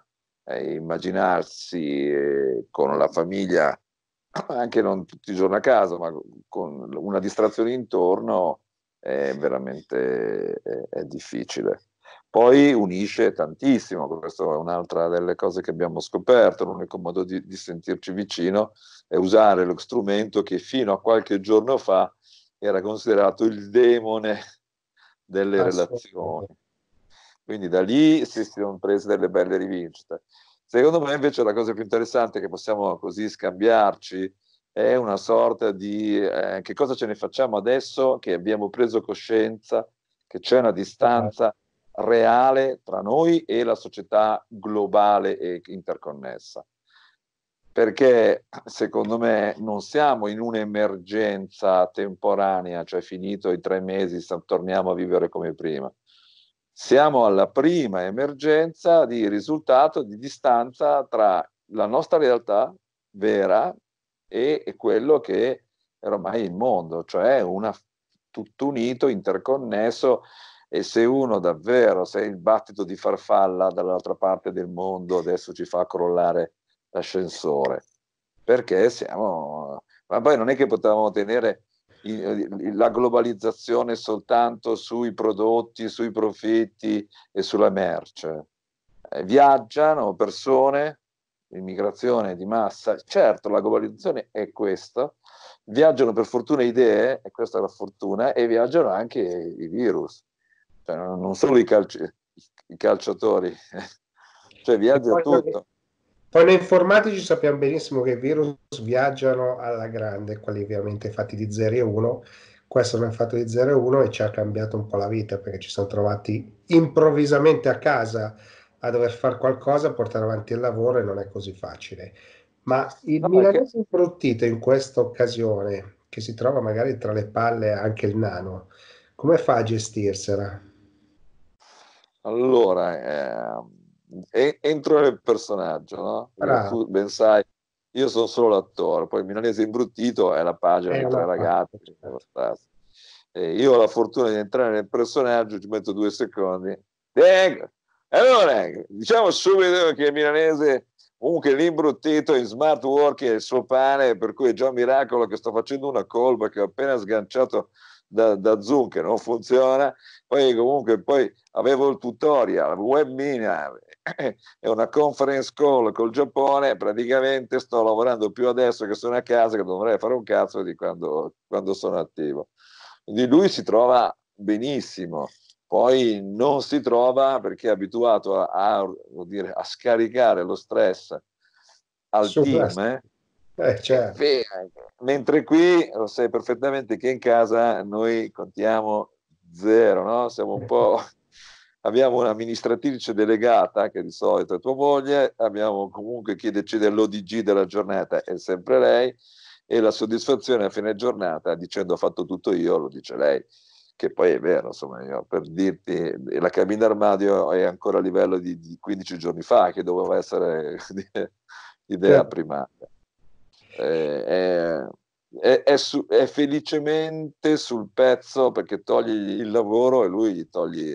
immaginarsi con la famiglia, anche non tutti i giorni a casa, ma con una distrazione intorno è veramente è difficile. Poi unisce tantissimo, questa è un'altra delle cose che abbiamo scoperto, l'unico modo di sentirci vicino è usare lo strumento che fino a qualche giorno fa era considerato il demone delle relazioni. Quindi da lì si sono prese delle belle rivincite. Secondo me invece la cosa più interessante che possiamo così scambiarci è una sorta di che cosa ce ne facciamo adesso che abbiamo preso coscienza che c'è una distanza reale tra noi e la società globale e interconnessa. Perché secondo me non siamo in un'emergenza temporanea, cioè finito i 3 mesi, torniamo a vivere come prima. Siamo alla prima emergenza di risultato di distanza tra la nostra realtà vera e quello che è ormai il mondo, cioè tutto unito, interconnesso. E se uno davvero, se il battito di farfalla dall'altra parte del mondo adesso ci fa crollare l'ascensore, perché ma poi non è che potevamo tenere la globalizzazione soltanto sui prodotti, sui profitti e sulla merce. Viaggiano persone, immigrazione di massa, certo la globalizzazione è questo, viaggiano per fortuna idee, e questa è la fortuna, e viaggiano anche i virus. Cioè, non solo i calciatori, cioè viaggia tutto. Poi noi informatici sappiamo benissimo che i virus viaggiano alla grande, quelli ovviamente fatti di 0 e 1, questo non è fatto di 0 e 1 e ci ha cambiato un po' la vita, perché ci siamo trovati improvvisamente a casa a dover fare qualcosa, portare avanti il lavoro, e non è così facile. Ma il milanese imbruttito in questa occasione, che si trova magari tra le palle anche il nano, come fa a gestirsela? Allora, entro nel personaggio, no? Tu ben sai, io sono solo l'attore, poi il milanese imbruttito è la pagina di 3 ragazzi. Io ho la fortuna di entrare nel personaggio, ci metto 2 secondi. Allora, diciamo subito che il milanese, comunque l'imbruttito in smart working è il suo pane, per cui è già un miracolo che sto facendo una colpa che ho appena sganciato da Zoom che non funziona. Poi comunque avevo il tutorial, webinar e una conference call col Giappone. Praticamente sto lavorando più adesso che sono a casa, che dovrei fare un cazzo di quando sono attivo. Quindi lui si trova benissimo, poi non si trova perché è abituato vuol dire, a scaricare lo stress al team, certo. mentre qui lo sai perfettamente che in casa noi contiamo zero, no? Siamo un po'... Abbiamo un'amministratrice delegata che di solito è tua moglie, abbiamo comunque chi decide l'ODG della giornata è sempre lei, e la soddisfazione a fine giornata dicendo ho fatto tutto io lo dice lei, che poi è vero, insomma, io, per dirti, la cabina armadio è ancora a livello di 15 giorni fa, che doveva essere idea primaria. È felicemente sul pezzo perché togli il lavoro e lui gli togli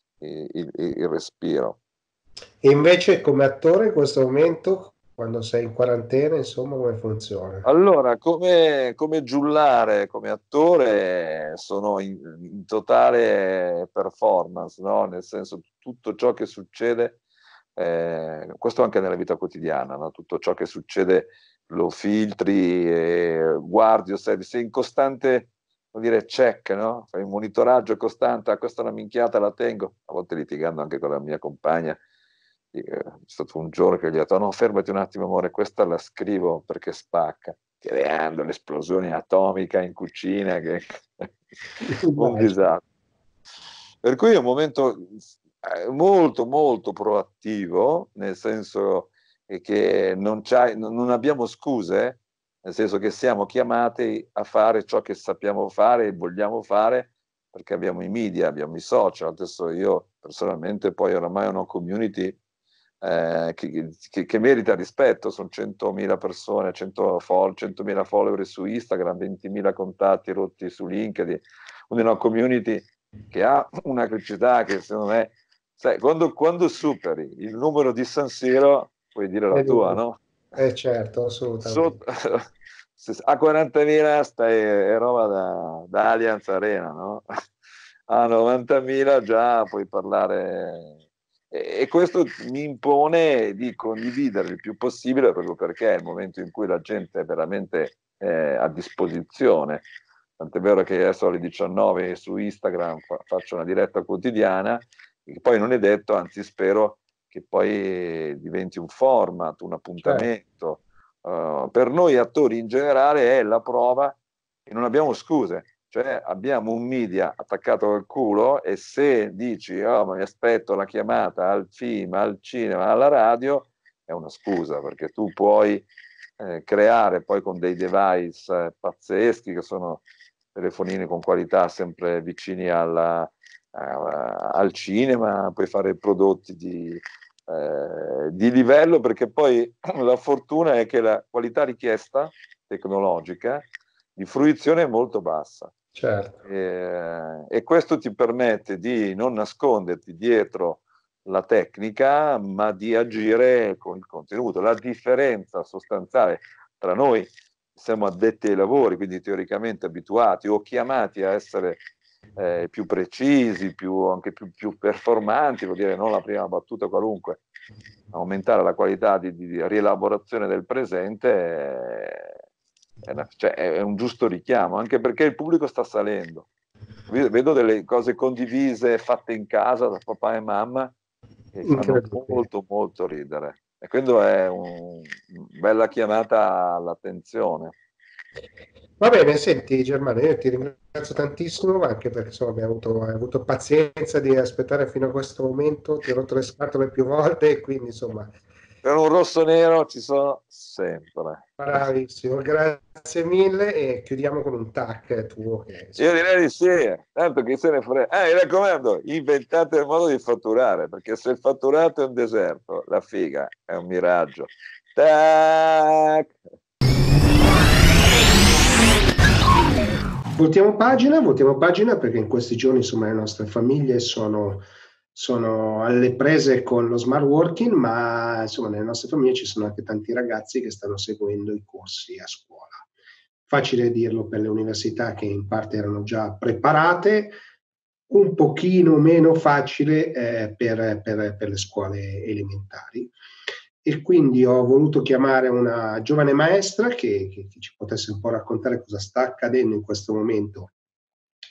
il respiro. E invece come attore in questo momento, quando sei in quarantena, insomma, come funziona? Allora, come giullare, come attore, sono in totale performance, no? Nel senso, tutto ciò che succede, questo anche nella vita quotidiana, no? Tutto ciò che succede lo filtri, guardi, osservi, sei in costante, vuol dire, check, no? Fai un monitoraggio costante, questa è una minchiata, la tengo, a volte litigando anche con la mia compagna. È stato un giorno che gli ho detto no, fermati un attimo amore, questa la scrivo perché spacca, creando l'esplosione atomica in cucina che un disastro. Per cui è un momento molto molto proattivo, nel senso che non abbiamo scuse, nel senso che siamo chiamati a fare ciò che sappiamo fare e vogliamo fare, perché abbiamo i media, abbiamo i social. Adesso io personalmente poi oramai ho una community che merita rispetto, sono 100.000 persone, 100.000 follower su Instagram, 20.000 contatti rotti su LinkedIn, quindi una community che ha una criticità che secondo me, sai, quando superi il numero di San Siro puoi dire la tua, no? Certo, assolutamente. A 40.000 è roba da Allianz Arena, no? A 90.000 già puoi parlare, e questo mi impone di condividere il più possibile, proprio perché è il momento in cui la gente è veramente a disposizione. Tant'è vero che adesso alle 19 su Instagram faccio una diretta quotidiana, che poi non è detto, anzi spero che poi diventi un format, un appuntamento. Per noi attori in generale è la prova che non abbiamo scuse, cioè abbiamo un media attaccato al culo, e se dici ma mi aspetto la chiamata al film, al cinema, alla radio, è una scusa, perché tu puoi creare poi con dei device pazzeschi che sono telefonini con qualità sempre vicini al cinema, puoi fare prodotti di livello, perché poi la fortuna è che la qualità richiesta tecnologica di fruizione è molto bassa. Certo. E questo ti permette di non nasconderti dietro la tecnica, ma di agire con il contenuto. La differenza sostanziale tra noi, siamo addetti ai lavori, quindi teoricamente abituati o chiamati a essere più precisi, anche più performanti, vuol dire non la prima battuta qualunque, aumentare la qualità di rielaborazione del presente è un giusto richiamo, anche perché il pubblico sta salendo. Vedo delle cose condivise fatte in casa da papà e mamma che fanno molto molto ridere, e quindi è una bella chiamata all'attenzione. Va bene, senti Germano, io ti ringrazio tantissimo, anche perché insomma hai avuto pazienza di aspettare fino a questo momento, ti ho rotto le scatole più volte e quindi insomma... Per un rosso nero ci sono sempre. Bravissimo, grazie mille, e chiudiamo con un tac tuo. Io direi di sì, tanto che se ne frega. Mi raccomando, inventate il modo di fatturare, perché se il fatturato è un deserto, la figa è un miraggio. Tac! Voltiamo pagina perché in questi giorni insomma le nostre famiglie sono alle prese con lo smart working, ma insomma nelle nostre famiglie ci sono anche tanti ragazzi che stanno seguendo i corsi a scuola. Facile dirlo per le università che in parte erano già preparate, un pochino meno facile per le scuole elementari. E quindi ho voluto chiamare una giovane maestra che ci potesse un po' raccontare cosa sta accadendo in questo momento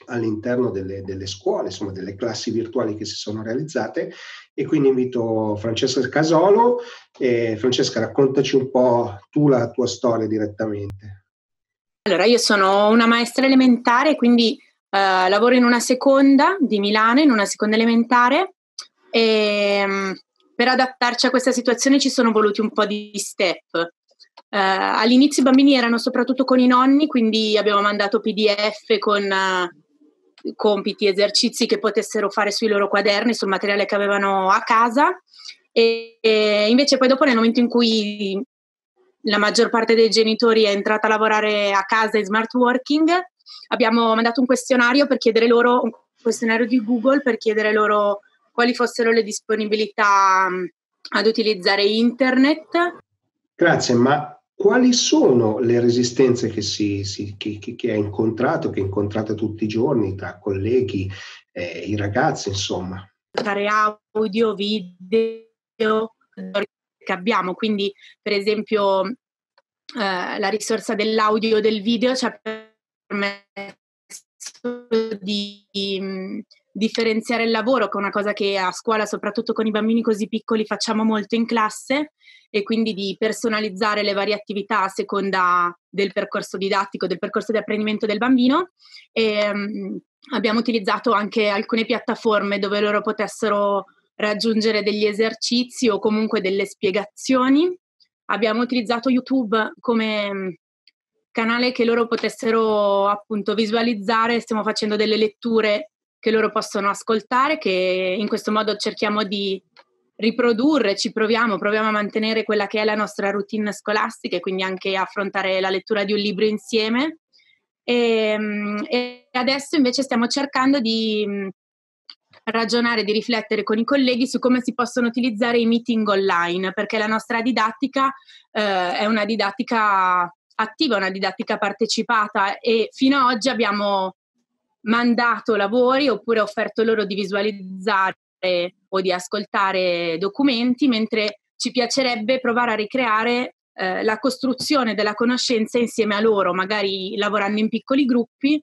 all'interno delle scuole, insomma delle classi virtuali che si sono realizzate, e quindi invito Francesca Casolo. Francesca, raccontaci un po' tu la tua storia direttamente. Allora, io sono una maestra elementare, quindi lavoro in una seconda di Milano, in una seconda elementare, e per adattarci a questa situazione ci sono voluti un po' di step. All'inizio i bambini erano soprattutto con i nonni, quindi abbiamo mandato PDF con compiti, esercizi che potessero fare sui loro quaderni, sul materiale che avevano a casa, e invece poi dopo, nel momento in cui la maggior parte dei genitori è entrata a lavorare a casa in smart working, abbiamo mandato un questionario per chiedere loro, un questionario di Google per chiedere loro quali fossero le disponibilità ad utilizzare internet. Grazie, ma quali sono le resistenze che hai incontrato, che incontrate tutti i giorni tra colleghi, i ragazzi, insomma? Fare audio, video che abbiamo, quindi per esempio la risorsa dell'audio e del video ci ha permesso di differenziare il lavoro, che è una cosa che a scuola, soprattutto con i bambini così piccoli, facciamo molto in classe, e quindi di personalizzare le varie attività a seconda del percorso didattico, del percorso di apprendimento del bambino. E abbiamo utilizzato anche alcune piattaforme dove loro potessero raggiungere degli esercizi o comunque delle spiegazioni. Abbiamo utilizzato YouTube come canale che loro potessero appunto visualizzare. Stiamo facendo delle letture che loro possono ascoltare, che in questo modo cerchiamo di riprodurre, proviamo a mantenere quella che è la nostra routine scolastica, e quindi anche affrontare la lettura di un libro insieme. E adesso invece stiamo cercando di ragionare, di riflettere con i colleghi su come si possono utilizzare i meeting online, perché la nostra didattica è una didattica attiva, una didattica partecipata, e fino ad oggi abbiamo mandato lavori oppure offerto loro di visualizzare o di ascoltare documenti, mentre ci piacerebbe provare a ricreare la costruzione della conoscenza insieme a loro, magari lavorando in piccoli gruppi.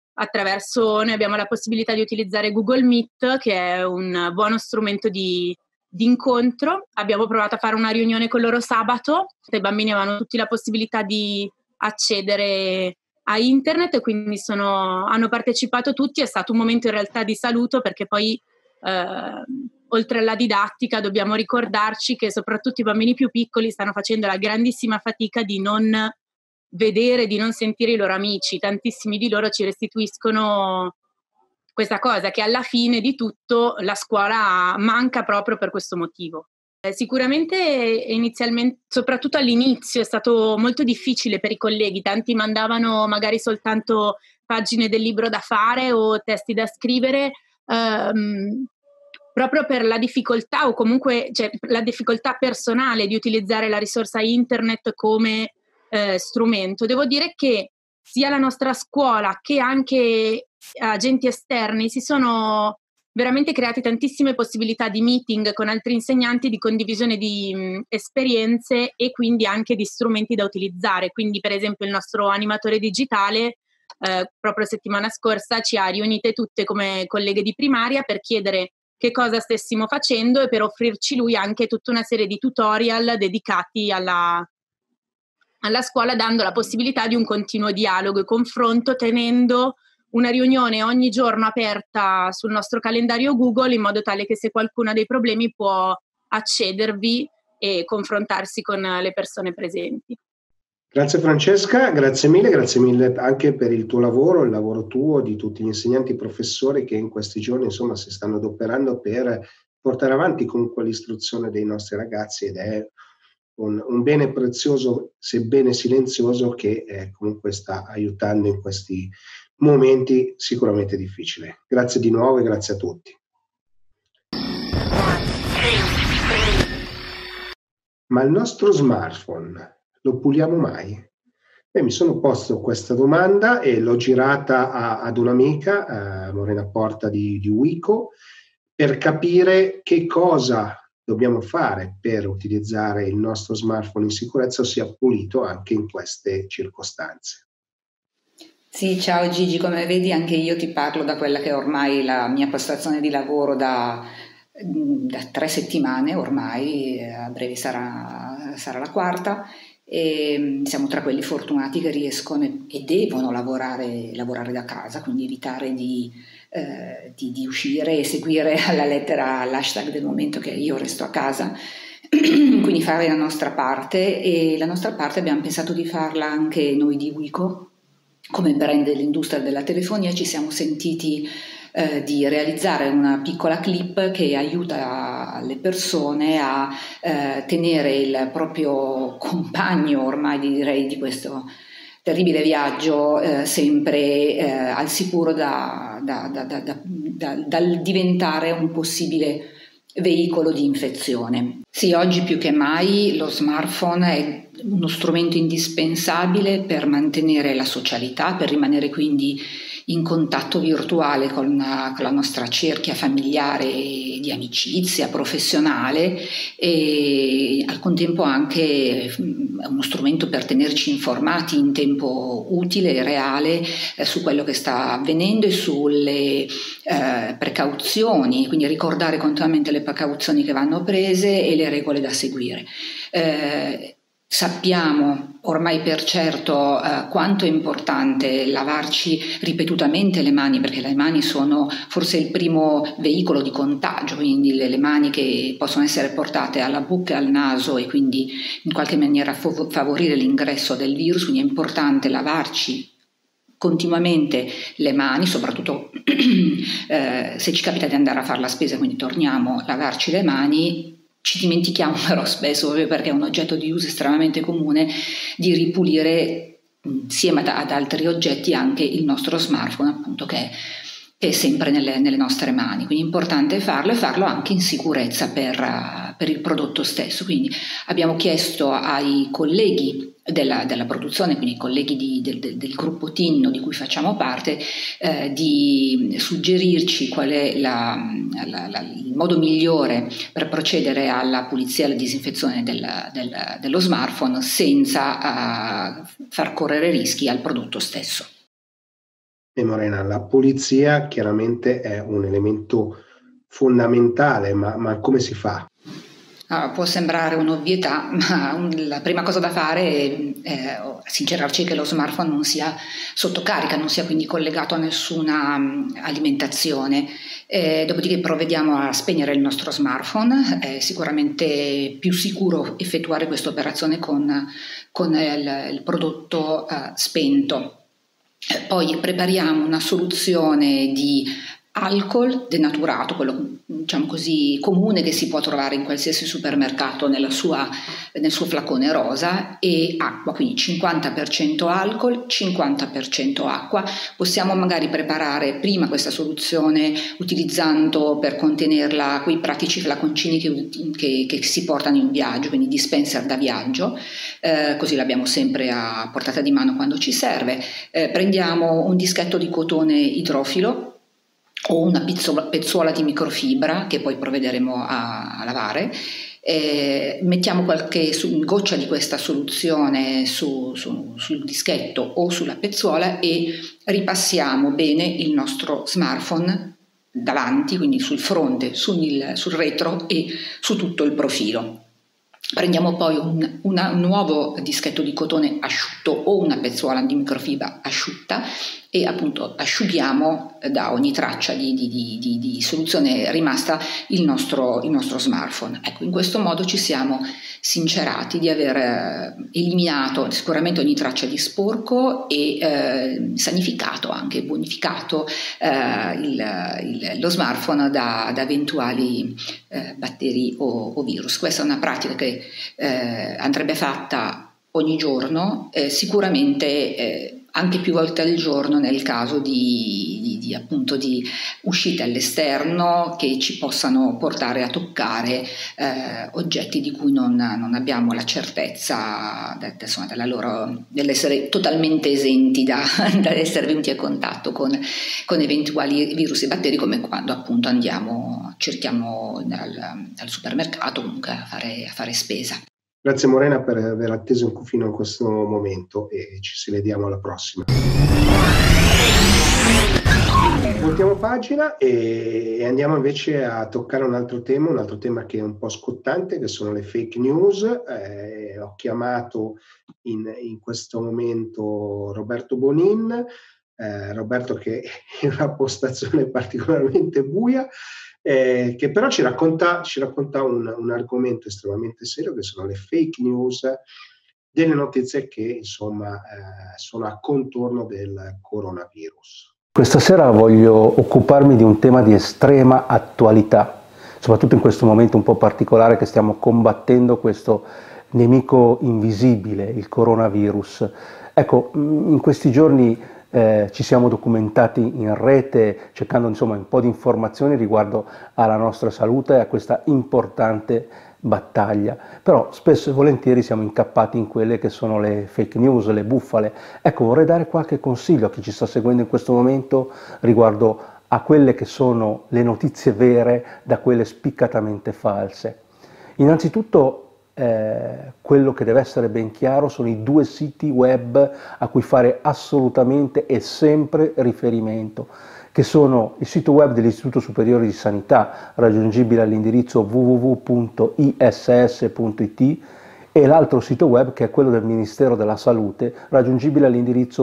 Noi abbiamo la possibilità di utilizzare Google Meet, che è un buono strumento di incontro. Abbiamo provato a fare una riunione con loro sabato, i bambini avevano tutti la possibilità di accedere a internet, e quindi hanno partecipato tutti. È stato un momento in realtà di saluto, perché poi oltre alla didattica dobbiamo ricordarci che soprattutto i bambini più piccoli stanno facendo la grandissima fatica di non vedere, di non sentire i loro amici. Tantissimi di loro ci restituiscono questa cosa, che alla fine di tutto la scuola manca proprio per questo motivo. Sicuramente inizialmente, soprattutto all'inizio, è stato molto difficile per i colleghi. Tanti mandavano magari soltanto pagine del libro da fare o testi da scrivere, proprio per la difficoltà, o comunque la difficoltà personale di utilizzare la risorsa internet come strumento. Devo dire che sia la nostra scuola che anche agenti esterni si sono veramente creati tantissime possibilità di meeting con altri insegnanti, di condivisione di esperienze e quindi anche di strumenti da utilizzare. Quindi per esempio il nostro animatore digitale proprio settimana scorsa ci ha riunite tutte come colleghe di primaria per chiedere che cosa stessimo facendo e per offrirci lui anche tutta una serie di tutorial dedicati alla scuola, dando la possibilità di un continuo dialogo e confronto, tenendo una riunione ogni giorno aperta sul nostro calendario Google, in modo tale che se qualcuno ha dei problemi può accedervi e confrontarsi con le persone presenti. Grazie Francesca, grazie mille anche per il tuo lavoro, il lavoro tuo, di tutti gli insegnanti e professori che in questi giorni insomma si stanno adoperando per portare avanti comunque l'istruzione dei nostri ragazzi, ed è un bene prezioso, sebbene silenzioso, che comunque sta aiutando in questi momenti sicuramente difficili. Grazie di nuovo e grazie a tutti. Ma il nostro smartphone lo puliamo mai? Mi sono posto questa domanda e l'ho girata ad un'amica, Morena Porta di Wico, per capire che cosa dobbiamo fare per utilizzare il nostro smartphone in sicurezza, ossia pulito anche in queste circostanze. Sì, ciao Gigi, come vedi anche io ti parlo da quella che è ormai la mia postazione di lavoro da 3 settimane ormai, a breve sarà la quarta, e siamo tra quelli fortunati che riescono e devono lavorare da casa, quindi evitare di uscire e seguire alla lettera l'hashtag del momento che io resto a casa. Quindi fare la nostra parte, e la nostra parte abbiamo pensato di farla anche noi di Wico. Come brand dell'industria della telefonia ci siamo sentiti di realizzare una piccola clip che aiuta le persone a tenere il proprio compagno, ormai direi, di questo terribile viaggio sempre al sicuro dal diventare un possibile veicolo di infezione. Sì, oggi più che mai lo smartphone è uno strumento indispensabile per mantenere la socialità, per rimanere quindi in contatto virtuale con la nostra cerchia familiare di amicizia, professionale, e al contempo anche uno strumento per tenerci informati in tempo utile e reale su quello che sta avvenendo e sulle precauzioni, quindi ricordare continuamente le precauzioni che vanno prese e le regole da seguire. Sappiamo ormai per certo quanto è importante lavarci ripetutamente le mani, perché le mani sono forse il primo veicolo di contagio, quindi le mani che possono essere portate alla bocca e al naso e quindi in qualche maniera favorire l'ingresso del virus, quindi è importante lavarci continuamente le mani, soprattutto se ci capita di andare a fare la spesa, quindi torniamo a lavarci le mani. Ci dimentichiamo però spesso, perché è un oggetto di uso estremamente comune, di ripulire insieme ad altri oggetti anche il nostro smartphone, appunto, che è sempre nelle nostre mani. Quindi è importante farlo, e farlo anche in sicurezza per il prodotto stesso. Quindi abbiamo chiesto ai colleghi della produzione, quindi i colleghi del gruppo Tinno di cui facciamo parte, di suggerirci qual è il modo migliore per procedere alla pulizia e alla disinfezione dello smartphone senza far correre rischi al prodotto stesso. E Morena, la pulizia chiaramente è un elemento fondamentale, ma come si fa? Può sembrare un'ovvietà, ma la prima cosa da fare è sincerarci che lo smartphone non sia sotto carica, non sia quindi collegato a nessuna alimentazione. Dopodiché provvediamo a spegnere il nostro smartphone. È sicuramente più sicuro effettuare questa operazione con il prodotto spento. Poi prepariamo una soluzione di alcol denaturato, quello diciamo così comune che si può trovare in qualsiasi supermercato nel suo flacone rosa, e acqua, quindi 50% alcol, 50% acqua. Possiamo magari preparare prima questa soluzione utilizzando per contenerla quei pratici flaconcini che si portano in viaggio, quindi dispenser da viaggio, così l'abbiamo sempre a portata di mano quando ci serve. Prendiamo un dischetto di cotone idrofilo o una pezzuola di microfibra che poi provvederemo a lavare. Mettiamo qualche goccia di questa soluzione sul dischetto o sulla pezzuola e ripassiamo bene il nostro smartphone davanti, quindi sul fronte, sul retro e su tutto il profilo. Prendiamo poi un nuovo dischetto di cotone asciutto o una pezzuola di microfibra asciutta e appunto asciughiamo da ogni traccia di soluzione rimasta il nostro smartphone. Ecco, in questo modo ci siamo sincerati di aver eliminato sicuramente ogni traccia di sporco e sanificato, anche bonificato lo smartphone da eventuali batteri o virus. Questa è una pratica che andrebbe fatta ogni giorno, sicuramente anche più volte al giorno nel caso appunto di uscite all'esterno che ci possano portare a toccare oggetti di cui non abbiamo la certezza dell'essere totalmente esenti da essere venuti a contatto con eventuali virus e batteri, come quando appunto cerchiamo al supermercato comunque a fare spesa. Grazie Morena per aver atteso fino a questo momento e ci vediamo alla prossima. Voltiamo pagina e andiamo invece a toccare un altro tema che è un po' scottante, che sono le fake news. Ho chiamato in questo momento Roberto Bonin, Roberto che è una postazione particolarmente buia, che però ci racconta un argomento estremamente serio, che sono le fake news, delle notizie che insomma sono a contorno del coronavirus. Questa sera voglio occuparmi di un tema di estrema attualità, soprattutto in questo momento un po' particolare che stiamo combattendo questo nemico invisibile, il coronavirus. Ecco, in questi giorni ci siamo documentati in rete cercando insomma un po' di informazioni riguardo alla nostra salute e a questa importante battaglia, però spesso e volentieri siamo incappati in quelle che sono le fake news, le bufale. Ecco, vorrei dare qualche consiglio a chi ci sta seguendo in questo momento riguardo a quelle che sono le notizie vere da quelle spiccatamente false. Innanzitutto quello che deve essere ben chiaro sono i 2 siti web a cui fare assolutamente e sempre riferimento, che sono il sito web dell'Istituto Superiore di Sanità, raggiungibile all'indirizzo www.iss.it, e l'altro sito web che è quello del Ministero della Salute, raggiungibile all'indirizzo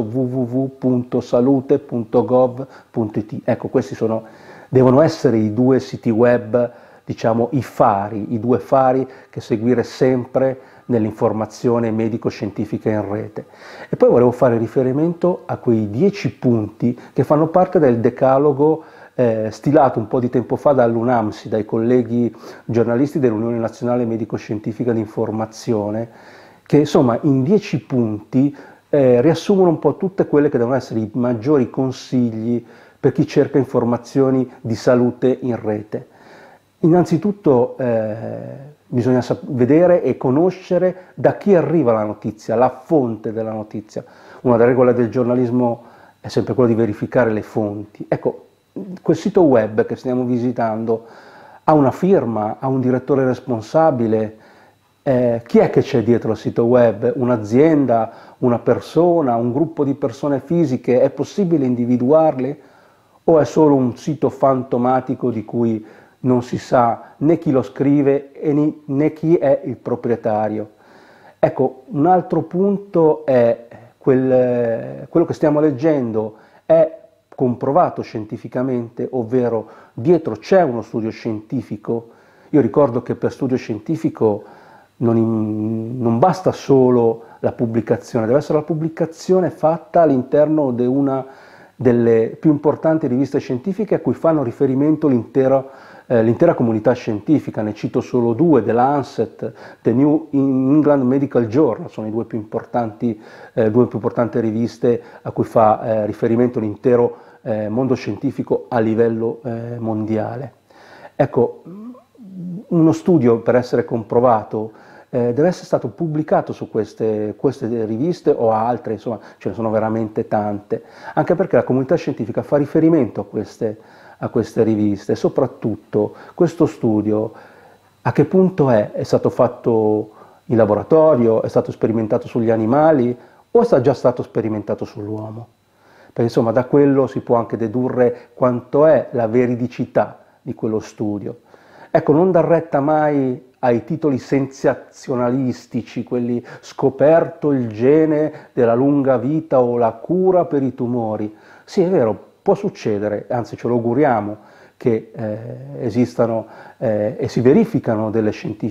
www.salute.gov.it. Ecco, questi devono essere i 2 siti web, diciamo i 2 fari che seguire sempre nell'informazione medico-scientifica in rete. E poi volevo fare riferimento a quei 10 punti che fanno parte del decalogo stilato un po' di tempo fa dall'UNAMSI, dai colleghi giornalisti dell'Unione Nazionale Medico-Scientifica di Informazione, che insomma in 10 punti riassumono un po' tutte quelle che devono essere i maggiori consigli per chi cerca informazioni di salute in rete. Innanzitutto bisogna vedere e conoscere da chi arriva la notizia, la fonte della notizia. Una delle regole del giornalismo è sempre quella di verificare le fonti. Ecco, quel sito web che stiamo visitando ha una firma, ha un direttore responsabile. Chi è che c'è dietro il sito web? Un'azienda, una persona, un gruppo di persone fisiche? È possibile individuarli? O è solo un sito fantomatico di cui non si sa né chi lo scrive né chi è il proprietario? Ecco, un altro punto è quello che stiamo leggendo è comprovato scientificamente, ovvero dietro c'è uno studio scientifico. Io ricordo che per studio scientifico non basta solo la pubblicazione, deve essere la pubblicazione fatta all'interno di una delle più importanti riviste scientifiche a cui fanno riferimento l'intera comunità scientifica. Ne cito solo 2, The Lancet, The New England Medical Journal, sono le due più importanti riviste a cui fa riferimento l'intero mondo scientifico a livello mondiale. Ecco, uno studio per essere comprovato deve essere stato pubblicato su queste riviste o altre, insomma ce ne sono veramente tante, anche perché la comunità scientifica fa riferimento a queste riviste, e soprattutto questo studio a che punto è stato fatto in laboratorio, è stato sperimentato sugli animali o è già stato sperimentato sull'uomo? Perché insomma da quello si può anche dedurre quanto è la veridicità di quello studio. Ecco, non dar retta mai ai titoli sensazionalistici, quelli scoperto il gene della lunga vita o la cura per i tumori. Sì, è vero, può succedere, anzi ce lo auguriamo, che esistano e si verificano delle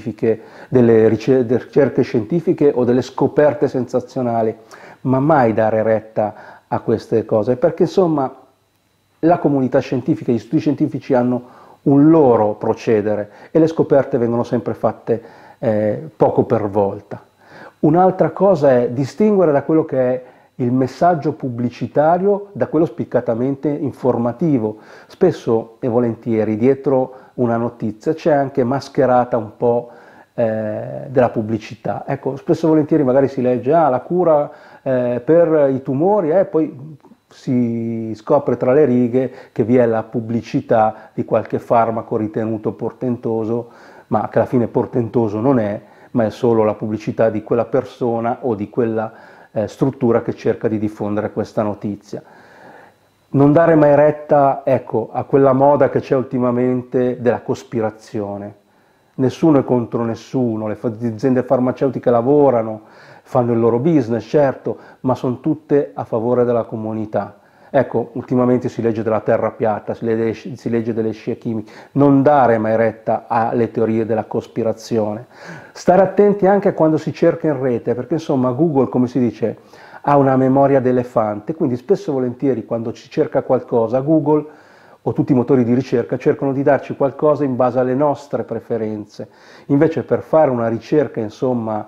ricerche scientifiche o delle scoperte sensazionali, ma mai dare retta a queste cose, perché insomma la comunità scientifica, gli studi scientifici hanno un loro procedere e le scoperte vengono sempre fatte poco per volta. Un'altra cosa è distinguere da quello che è il messaggio pubblicitario da quello spiccatamente informativo. Spesso e volentieri dietro una notizia c'è anche mascherata un po' della pubblicità. Ecco, spesso e volentieri magari si legge la cura per i tumori e poi si scopre tra le righe che vi è la pubblicità di qualche farmaco ritenuto portentoso, ma che alla fine portentoso non è, ma è solo la pubblicità di quella persona o di quella struttura che cerca di diffondere questa notizia. non dare mai retta, ecco, a quella moda che c'è ultimamente della cospirazione. Nessuno è contro nessuno, le aziende farmaceutiche lavorano, fanno il loro business, certo, ma sono tutte a favore della comunità. Ecco, ultimamente si legge della terra piatta, si legge delle scie chimiche. Non dare mai retta alle teorie della cospirazione. Stare attenti anche quando si cerca in rete, perché insomma Google, come si dice, ha una memoria d'elefante, quindi spesso e volentieri quando ci cerca qualcosa, Google o tutti i motori di ricerca cercano di darci qualcosa in base alle nostre preferenze. Invece per fare una ricerca, insomma,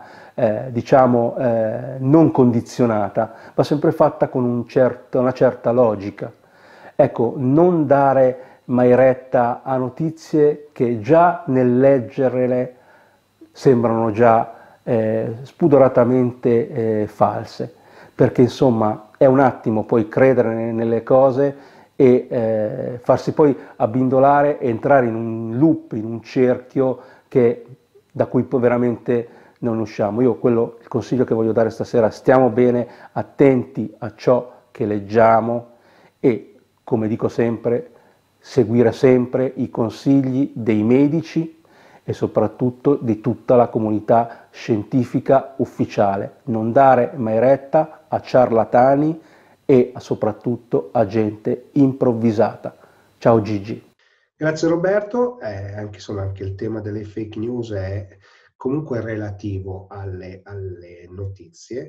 non condizionata, va sempre fatta con una certa logica. Ecco, non dare mai retta a notizie che già nel leggerle sembrano già spudoratamente false, perché insomma è un attimo poi credere nelle cose e farsi poi abbindolare e entrare in un loop, in un cerchio da cui poi veramente non usciamo. Il consiglio che voglio dare stasera: stiamo bene attenti a ciò che leggiamo e, come dico sempre, seguire sempre i consigli dei medici e soprattutto di tutta la comunità scientifica ufficiale. Non dare mai retta a ciarlatani e soprattutto a gente improvvisata. Ciao Gigi. Grazie Roberto, anche il tema delle fake news è comunque relativo alle notizie.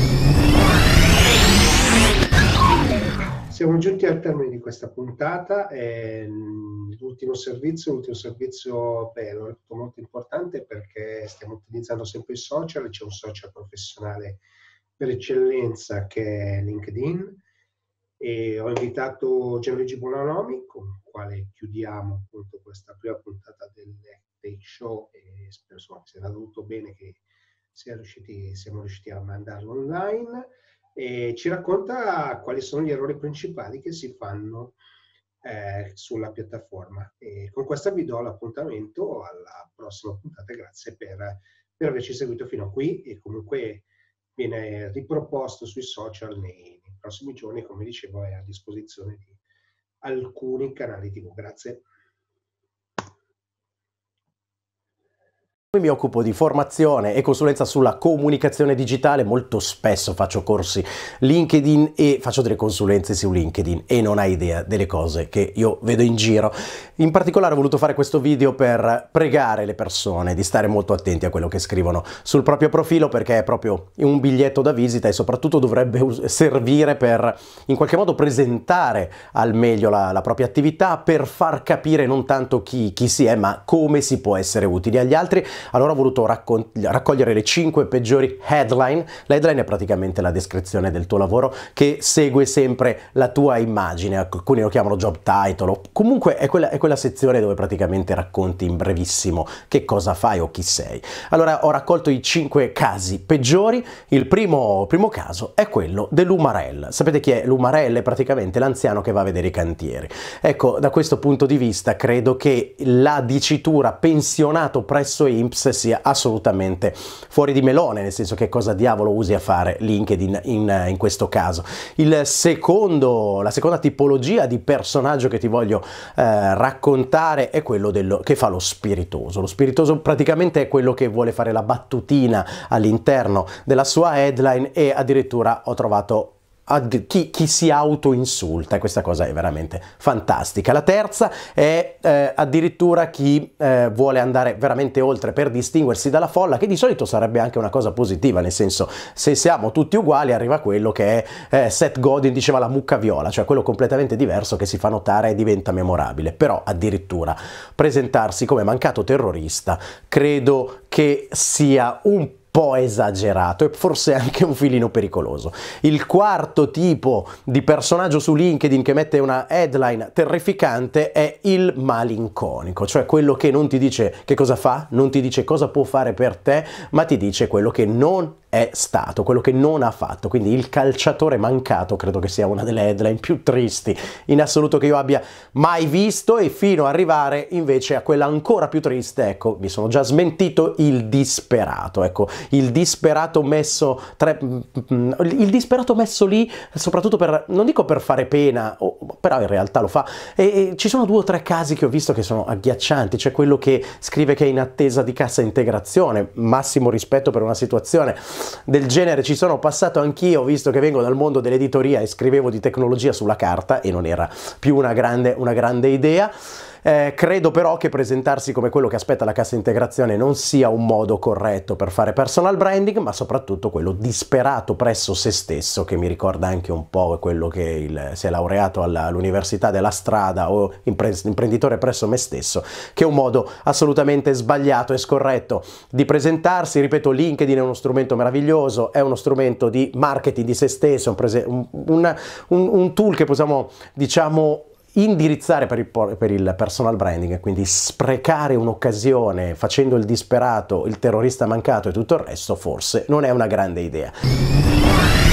Siamo giunti al termine di questa puntata. L'ultimo servizio lo reputo molto importante perché stiamo utilizzando sempre i social. C'è un social professionale per eccellenza che è LinkedIn, e ho invitato Gianluigi Bonanomi, con il quale chiudiamo appunto questa prima puntata del Tech Show, e spero insomma, sia andato tutto bene, che siamo riusciti a mandarlo online, e ci racconta quali sono gli errori principali che si fanno sulla piattaforma. E con questa vi do l'appuntamento alla prossima puntata. Grazie per averci seguito fino a qui, e comunque viene riproposto sui social nei prossimi giorni. Come dicevo, è a disposizione di alcuni canali TV. Grazie. Mi occupo di formazione e consulenza sulla comunicazione digitale, molto spesso faccio corsi LinkedIn e faccio delle consulenze su LinkedIn, e non hai idea delle cose che io vedo in giro. In particolare ho voluto fare questo video per pregare le persone di stare molto attenti a quello che scrivono sul proprio profilo, perché è proprio un biglietto da visita e soprattutto dovrebbe servire per in qualche modo presentare al meglio la propria attività, per far capire non tanto chi si è, ma come si può essere utili agli altri. Allora ho voluto raccogliere le 5 peggiori headline. La headline è praticamente la descrizione del tuo lavoro, che segue sempre la tua immagine. Alcuni lo chiamano job title, o comunque è quella sezione dove praticamente racconti in brevissimo che cosa fai o chi sei. Allora ho raccolto i 5 casi peggiori. Il primo caso è quello dell'Umarell. Sapete chi è l'Umarell? È praticamente l'anziano che va a vedere i cantieri. Ecco, da questo punto di vista credo che la dicitura pensionato presso INPS sia assolutamente fuori di melone, nel senso che cosa diavolo usi a fare LinkedIn in questo caso. La seconda tipologia di personaggio che ti voglio raccontare è quello che fa lo spiritoso. Lo spiritoso praticamente è quello che vuole fare la battutina all'interno della sua headline, e addirittura ho trovato chi si auto-insulta, e questa cosa è veramente fantastica. La terza è addirittura chi vuole andare veramente oltre per distinguersi dalla folla, che di solito sarebbe anche una cosa positiva, nel senso, se siamo tutti uguali arriva quello che è Seth Godin diceva la mucca viola, cioè quello completamente diverso che si fa notare e diventa memorabile. Però addirittura presentarsi come mancato terrorista credo che sia un po' esagerato e forse anche un filino pericoloso. Il quarto tipo di personaggio su LinkedIn che mette una headline terrificante è il malinconico, cioè quello che non ti dice che cosa fa, non ti dice cosa può fare per te, ma ti dice quello che non è stato, quello che non ha fatto. Quindi il calciatore mancato credo che sia una delle headline più tristi in assoluto che io abbia mai visto, e fino ad arrivare invece a quella ancora più triste, ecco, mi sono già smentito, il disperato. Ecco, il disperato messo lì soprattutto per, non dico per fare pena, però in realtà lo fa, e ci sono 2 o 3 casi che ho visto che sono agghiaccianti. C'è quello che scrive che è in attesa di cassa integrazione, massimo rispetto per una situazione del genere, ci sono passato anch'io, visto che vengo dal mondo dell'editoria e scrivevo di tecnologia sulla carta e non era più una grande idea. Credo però che presentarsi come quello che aspetta la cassa integrazione non sia un modo corretto per fare personal branding, ma soprattutto quello disperato presso se stesso, che mi ricorda anche un po' quello che si è laureato all'università della strada, o imprenditore presso me stesso, che è un modo assolutamente sbagliato e scorretto di presentarsi. Ripeto, LinkedIn è uno strumento meraviglioso, è uno strumento di marketing di se stesso, un tool che possiamo, diciamo, indirizzare per il personal branding, e quindi sprecare un'occasione facendo il disperato, il terrorista mancato e tutto il resto forse non è una grande idea.